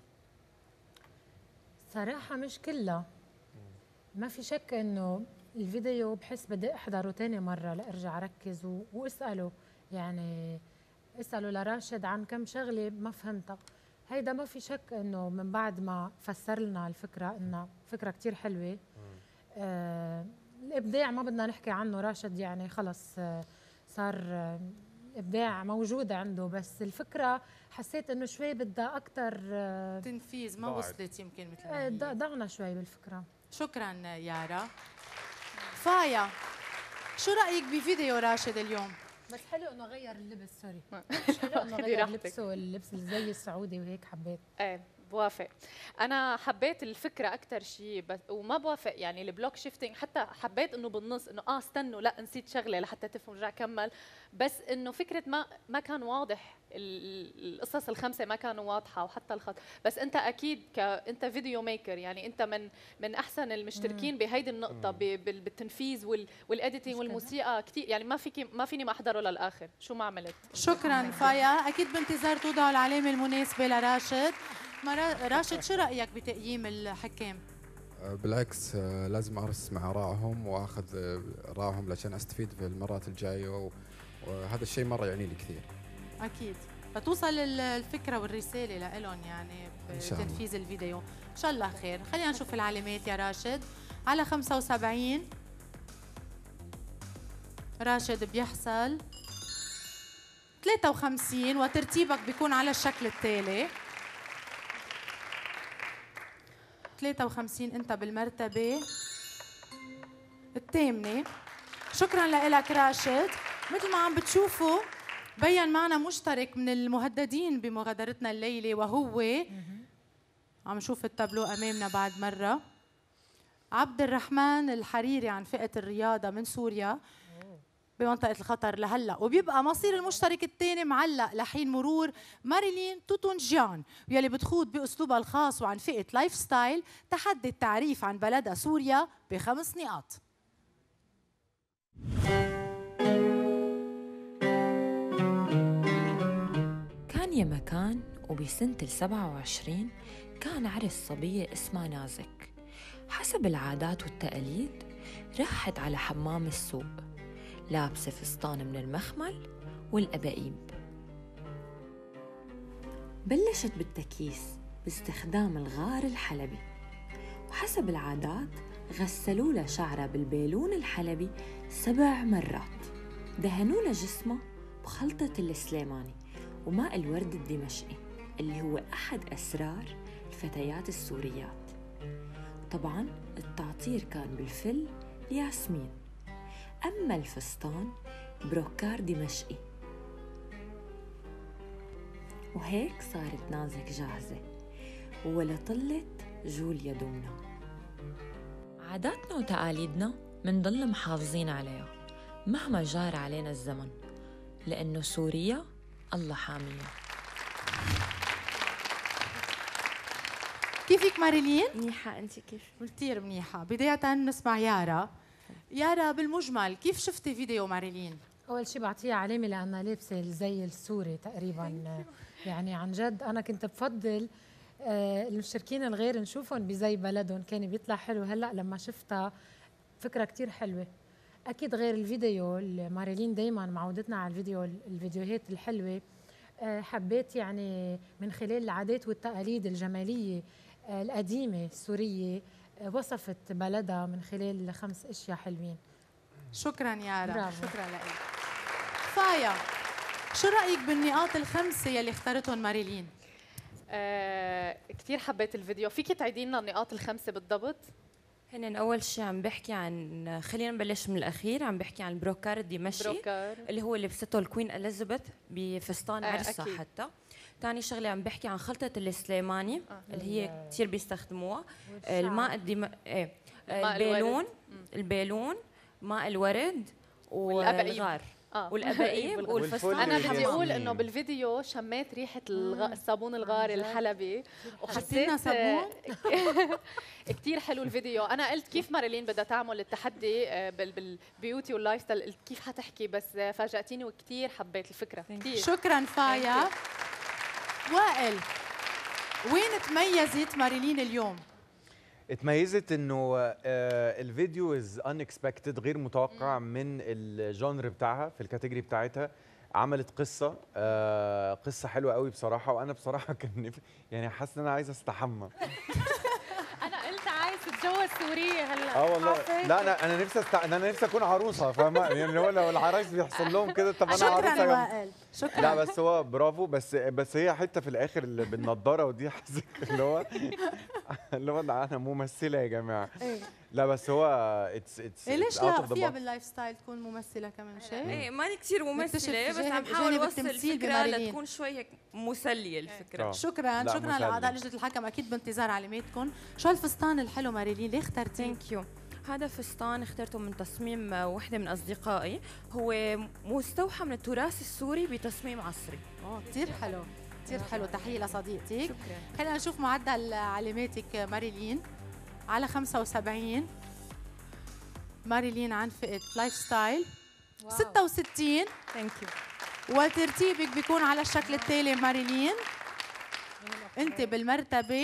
صراحه مش كلها، ما في شك انه الفيديو بحس بدي احضره تاني مره لارجع اركز و... واساله، يعني اساله لراشد عن كم شغله ما فهمتها. هيدا ما في شك انه من بعد ما فسر لنا الفكره انها فكره كتير حلوه. آه الابداع ما بدنا نحكي عنه، راشد يعني خلص آه صار آه ابداع موجود عنده، بس الفكره حسيت انه شوي بدها اكثر آه تنفيذ، ما وصلت يمكن مثل آه ضعنا شوي بالفكره. شكرا يارا. فايا، شو رايك بفيديو راشد اليوم؟ بس حلو انه غير اللبس. سوري حلو انه غير لبسه اللبس الزي السعودي وهيك حبيت. ايه بوافق. انا حبيت الفكره اكثر شيء، بس وما بوافق يعني البلوك شيفتنج. حتى حبيت انه بالنص انه اه استنوا لا نسيت شغله لحتى تفهم رجع كمل، بس انه فكره ما ما كان واضح، القصص الخمسه ما كانوا واضحه وحتى الخط. بس انت اكيد ك انت فيديو ميكر، يعني انت من من احسن المشتركين بهيدي النقطه بالتنفيذ والاديتنج والموسيقى كثير، يعني ما فيك ما فيني ما احضره للاخر شو ما عملت. شكرا فايا، اكيد بانتظار توضعوا العلامه المناسبه لراشد. راشد، شو رايك بتقييم الحكام؟ بالعكس لازم اسمع ارائهم واخذ ارائهم عشان استفيد في المرات الجايه، وهذا الشيء مره يعني لي كثير. اكيد فتوصل الفكره والرساله لهم يعني بتنفيذ الفيديو. ان شاء الله خير. خلينا نشوف العلامات يا راشد. على خمسة وسبعين راشد بيحصل ثلاثة وخمسين وترتيبك بيكون على الشكل التالي. ثلاثة وخمسين انت بالمرتبة الثامنة. شكرا لك راشد. مثل ما عم بتشوفوا بين معنا مشترك من المهددين بمغادرتنا الليلة، وهو عم نشوف التابلو امامنا بعد مرة، عبد الرحمن الحريري عن فئة الرياضة من سوريا بمنطقة الخطر لهلا، وبيبقى مصير المشترك الثاني معلق لحين مرور ماريلين توتونجيان يلي بتخوض بأسلوبها الخاص وعن فئة لايف ستايل تحدي التعريف عن بلدها سوريا بخمس نقاط. كان يا مكان وبسنة السبعة وعشرين كان عرس صبية اسمها نازك. حسب العادات والتقاليد راحت على حمام السوق لابسة فستان من المخمل والأباقيب. بلشت بالتكييس باستخدام الغار الحلبي، وحسب العادات غسلوا لها شعرها بالبيلون الحلبي سبع مرات، دهنوا لها جسمها بخلطة السليماني وماء الورد الدمشقي اللي هو أحد أسرار الفتيات السوريات. طبعاً التعطير كان بالفل الياسمين، أما الفستان بروكار دمشقي. وهيك صارت نازك جاهزة ولا طلت جوليا دومنا. عاداتنا وتقاليدنا منضل محافظين عليها مهما جار علينا الزمن، لأنه سوريا الله حاميها. كيفك ماريلين؟ منيحة، أنت كيف؟ كثير منيحة. بداية نسمع يارا. يارا بالمجمل كيف شفتي فيديو ماريلين؟ أول شيء بعطيها علامة لأنها لابسة الزي السوري تقريبا. يعني عن جد أنا كنت بفضل المشتركين الغير نشوفهم بزي بلدهم، كان بيطلع حلو. هلأ لما شفتها فكرة كتير حلوة. أكيد غير الفيديو ماريلين دايما معودتنا على الفيديو الفيديوهات الحلوة. حبيت يعني من خلال العادات والتقاليد الجمالية القديمة السورية وصفت بلدها من خلال خمس اشياء حلوين. شكرا يارا. برافو. شكرا لك. فايا، شو رايك بالنقاط الخمسه يلي اختارتهم ماريلين؟ آه، كثير حبيت الفيديو. فيكي تعيدي لنا النقاط الخمسه بالضبط؟ هن اول شيء عم بحكي عن، خلينا نبلش من الاخير، عم بحكي عن البروكار الدمشقي بروكار. اللي هو اللي لبسته الكوين اليزابيث بفستان آه عرسها. أكيد. حتى ثاني شغله عم بحكي عن خلطه السليماني آه. اللي هي كثير بيستخدموها. الماء الدم... ايه البيلون، البيلون، ماء الورد والغار آه. والاباقيب والفستان. انا بدي اقول انه بالفيديو شميت ريحه الغ... الصابون الغاري الحلبي وحسيت صابون كثير حلو الفيديو. انا قلت كيف ماريلين بدها تعمل التحدي بالبيوتي واللايف ستايل، قلت كيف حتحكي، بس فاجأتيني وكثير حبيت الفكره كثير. شكرا فايا. وائل، وين تميزت ماريلين اليوم؟ اتميزت انه الفيديو از انكسبكتد، غير متوقع من الجانر بتاعها في الكاتيجوري بتاعتها. عملت قصه آه قصه حلوه قوي بصراحه، وانا بصراحه كان يعني حاسس ان انا عايز استحمى. انا قلت عايز اتجوز سوريه هلا. اه والله لا انا انا نفسي است... انا نفسي اكون عروسه، فاهمه يعني هو لو العرايس بيحصل لهم كده طب انا عروسه. شكرا وائل. شكرا. لا بس هو برافو، بس بس هي حته في الاخر اللي بالنضاره ودي حاسك اللي هو اللي هو انا ممثله يا جماعه. لا بس هو اتس اتس إيه ليش لا فيها باللايف ستايل تكون ممثله كمان شيء؟ ايه ماني كثير ممثله، بس عم حاول اوصل الفكره لتكون شوي هيك مسليه الفكره. شكرا شكرا لاعضاء لجنه الحكم، اكيد بانتظار علاماتكم. شو الفستان الحلو ماريلين، ليه اخترتيه؟ ثانك يو. هذا فستان اخترته من تصميم وحده من اصدقائي، هو مستوحى من التراث السوري بتصميم عصري. اه كثير حلو كثير حلو. تحيه لصديقتك. شكرا. خلينا نشوف معدل علاماتك ماريلين على خمسة وسبعين. ماريلين عن فئة لايف ستايل واو. ستة وستين. ثانك يو. وترتيبك بيكون على الشكل التالي ماريلين. انت بالمرتبة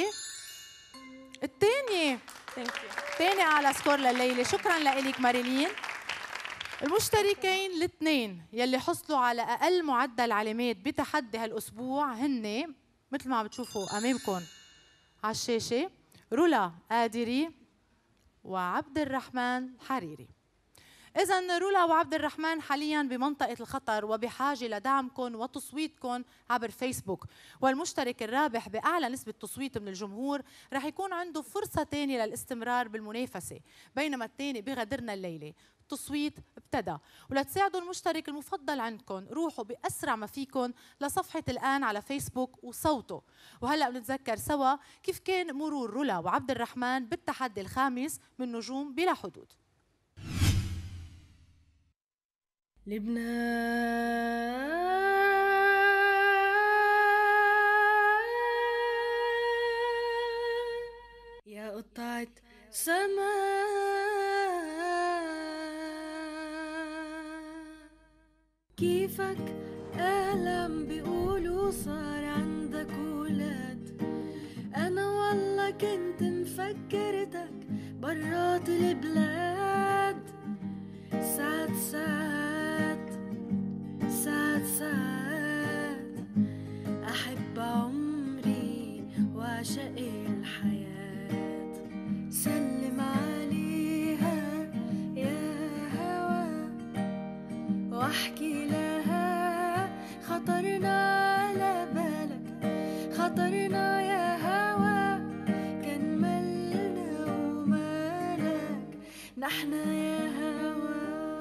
الثانية. ثانك يو. ثاني اعلى سكور لليلة. شكرا لك ماريلين. المشتركين الاثنين يلي حصلوا على اقل معدل علامات بتحدي هالاسبوع هن مثل ما عم بتشوفوا امامكم على الشاشة، رولا قادري وعبد الرحمن حريري. إذا رولا وعبد الرحمن حاليا بمنطقة الخطر وبحاجة لدعمكم وتصويتكم عبر فيسبوك، والمشترك الرابح بأعلى نسبة تصويت من الجمهور رح يكون عنده فرصة تانية للاستمرار بالمنافسة، بينما الثاني بغدرنا الليلة. التصويت ابتدى، ولتساعدوا المشترك المفضل عندكم روحوا بأسرع ما فيكم لصفحة الآن على فيسبوك وصوتوا. وهلأ بنتذكر سوا كيف كان مرور رولا وعبد الرحمن بالتحدي الخامس من نجوم بلا حدود. لبنان يا قطعة سماء، كيفك أهلا بيقولوا صار عندك ولاد، أنا والله كنت مفكرتك برات البلاد. ساعات ساعات ساعات ساعات أحب عمري وأعشق الحياة، سلم عليها يا هوا واحكي لها خطرنا على بالك، خطرنا يا هوا كان مالنا ومالك نحنا يا هوا.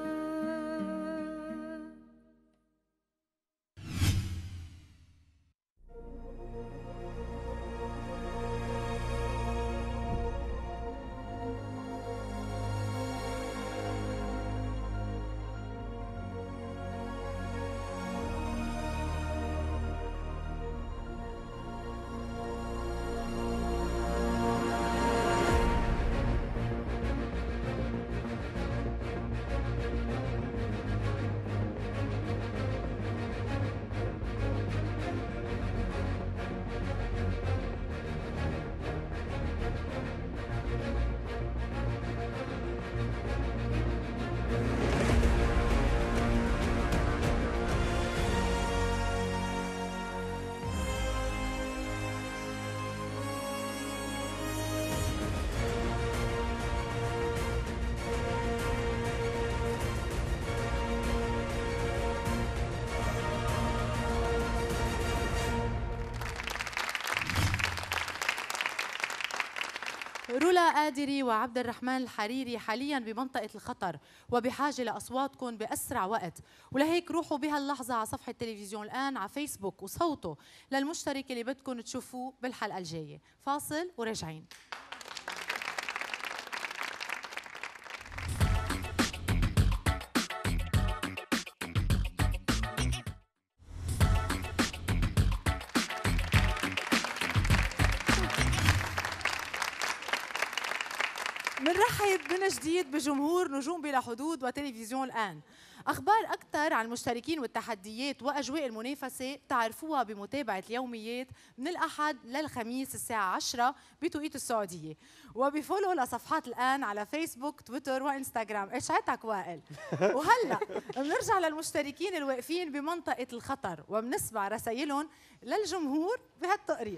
رولا قادري وعبد الرحمن الحريري حاليا بمنطقة الخطر وبحاجة لأصواتكم بأسرع وقت، ولهيك روحوا بهاللحظة على صفحة تلفزيون الآن على فيسبوك وصوتوا للمشترك اللي بدكم تشوفوه بالحلقة الجاية. فاصل وراجعين. منرحب من جديد بجمهور نجوم بلا حدود وتلفزيون الآن. أخبار أكثر عن المشتركين والتحديات وأجواء المنافسة تعرفوها بمتابعة اليوميات من الأحد للخميس الساعة عشرة بتوقيت السعودية، وبفولو لصفحات الآن على فيسبوك تويتر وإنستغرام. اشعتك وائل. وهلأ بنرجع للمشتركين الواقفين بمنطقة الخطر وبنسمع رسائلهم للجمهور بهالتقرير.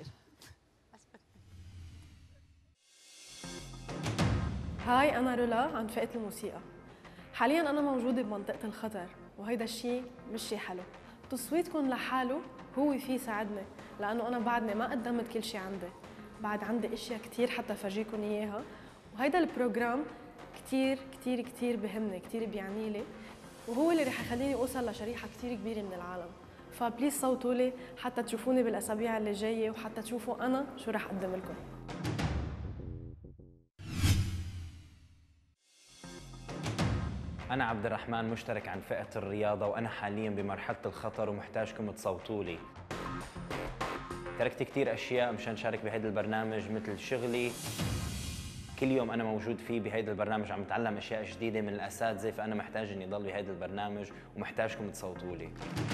هاي أنا رولا عن فئة الموسيقى. حالياً أنا موجودة بمنطقة الخطر، وهيدا الشيء مش شيء حلو. تصويتكم لحاله هو فيه ساعدني، لأنه أنا بعدني ما قدمت كل شيء عندي، بعد عندي أشياء كتير حتى فرجيكم إياها، وهيدا البروجرام كتير كتير كتير بهمني، كتير بيعني لي، وهو اللي رح يخليني أوصل لشريحة كتير كبيرة من العالم. فبليز صوتوا لي حتى تشوفوني بالأسابيع اللي جاية، وحتى تشوفوا أنا شو رح أقدم لكم. أنا عبد الرحمن مشترك عن فئة الرياضة، وأنا حالياً بمرحلة الخطر ومحتاجكم تصوتوا لي. تركت كتير أشياء مشان شارك بهيدا البرنامج مثل شغلي، كل يوم أنا موجود فيه بهيدا البرنامج عم بتعلم أشياء جديدة من الأساتذة، فأنا محتاج إني ضل بهيدا البرنامج ومحتاجكم تصوتوا لي.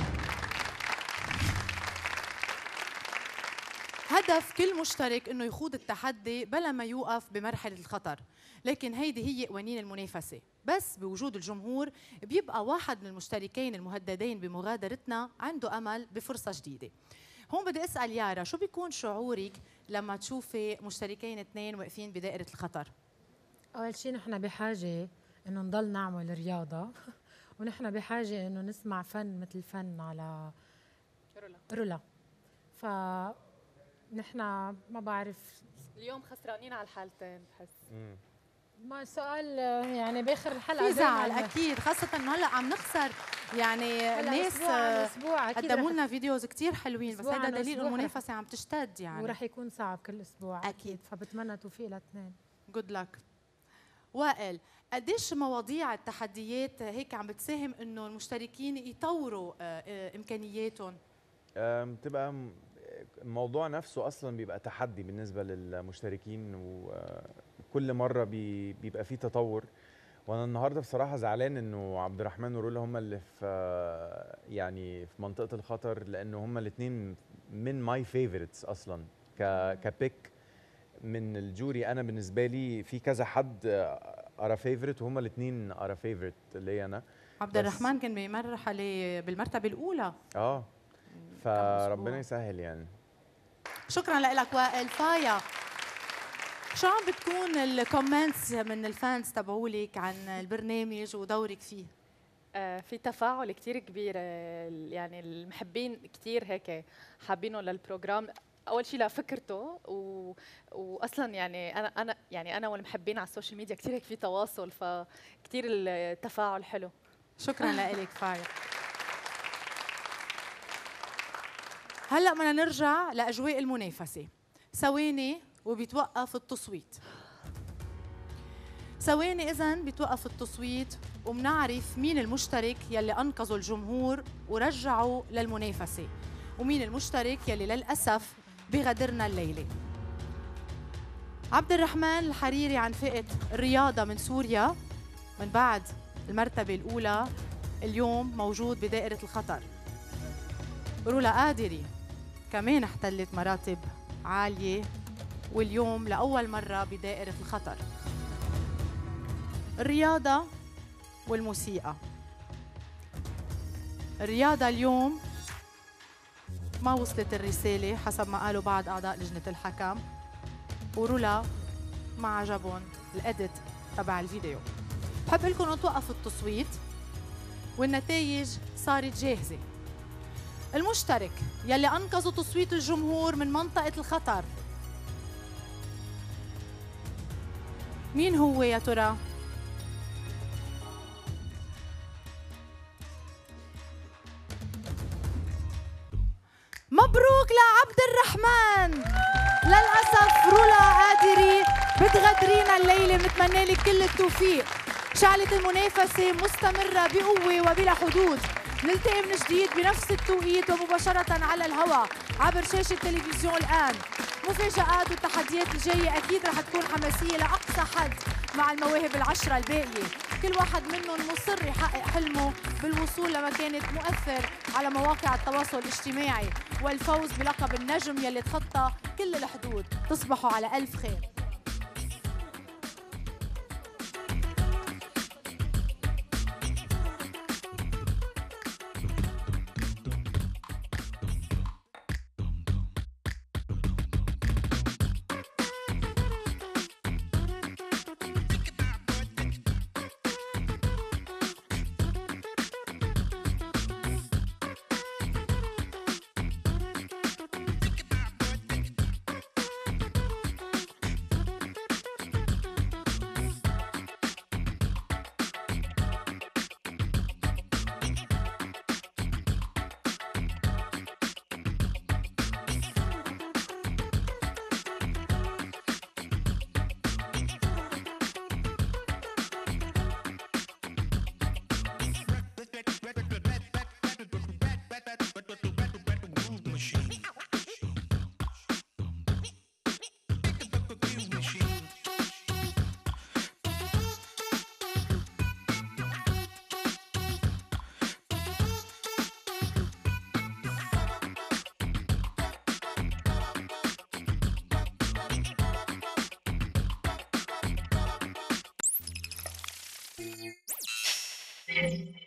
هدف كل مشترك انه يخوض التحدي بلا ما يوقف بمرحله الخطر، لكن هيدي هي قوانين المنافسه، بس بوجود الجمهور بيبقى واحد من المشتركين المهددين بمغادرتنا عنده امل بفرصه جديده. هون بدي اسال يارا، شو بيكون شعورك لما تشوفي مشتركين اثنين واقفين بدائره الخطر؟ اول شيء نحن بحاجه انه نضل نعمل رياضه ونحن بحاجه انه نسمع فن مثل فن على رولا رولا. ف نحن ما بعرف اليوم خسرانين على الحالتين بحس. ما سؤال يعني باخر الحلقه في زعل اكيد، خاصه انه هلا عم نخسر يعني الناس قدموا لنا فيديوز كثير حلوين، بس هذا دليل المنافسه عم تشتد يعني، ورح يكون صعب كل اسبوع اكيد, أكيد. فبتمنى توفيق للاثنين. جود لك. وائل، قديش مواضيع التحديات هيك عم بتساهم انه المشتركين يطوروا امكانياتهم؟ بتبقى الموضوع نفسه اصلا بيبقى تحدي بالنسبه للمشتركين، وكل مره بيبقى فيه تطور. وانا النهارده بصراحه زعلان انه عبد الرحمن ورولا هم اللي في يعني في منطقه الخطر، لانه هم الاثنين من ماي فيفورتس اصلا ك كبيك من الجوري. انا بالنسبه لي في كذا حد ارى فيفورت وهم الاثنين ارى فيفورت لي انا. عبد الرحمن كان بمرحله بالمرتبه الاولى. اه فربنا يسهل يعني. شكرا لك وائل. فايا، شو عم بتكون الكومنتس من الفانز تبعولك عن البرنامج ودورك فيه؟ آه في تفاعل كتير كبير، يعني المحبين كتير هيك حابينه للبروجرام. اول شيء لفكرته و... واصلا يعني انا انا يعني انا والمحبين على السوشيال ميديا كثير هيك في تواصل، فكتير التفاعل حلو. شكرا لك فايا. هلا بدنا نرجع لاجواء المنافسه. ثواني وبيتوقف التصويت. ثواني اذا بيتوقف التصويت وبنعرف مين المشترك يلي انقذوا الجمهور ورجعوا للمنافسه، ومين المشترك يلي للاسف بغدرنا الليله. عبد الرحمن الحريري عن فئه الرياضه من سوريا من بعد المرتبه الاولى اليوم موجود بدائره الخطر. رولا قادري كمان احتلت مراتب عاليه واليوم لاول مره بدائره الخطر. الرياضه والموسيقى. الرياضه اليوم ما وصلت الرسالة حسب ما قالوا بعض أعضاء لجنة الحكم، ورولا ما عجبهم الأديت تبع الفيديو. بحب لكم أن توقف التصويت والنتائج صارت جاهزة. المشترك يلي أنقذوا تصويت الجمهور من منطقة الخطر مين هو يا ترى؟ مبروك لعبد الرحمن. للأسف رولا قادري بتغدرينا الليلة، بنتمنى لك كل التوفيق. شعلة المنافسة مستمرة بقوة وبلا حدود. نلتقي من جديد بنفس التوقيت ومباشرة على الهواء عبر شاشة التلفزيون الآن. مفاجآت والتحديات الجاية أكيد رح تكون حماسية لأقصى حد مع المواهب العشرة الباقية. كل واحد منهم مصر يحقق حلمه بالوصول لمكانة مؤثر على مواقع التواصل الاجتماعي والفوز بلقب النجم يلي تخطى كل الحدود. تصبحوا على ألف خير. Thank you.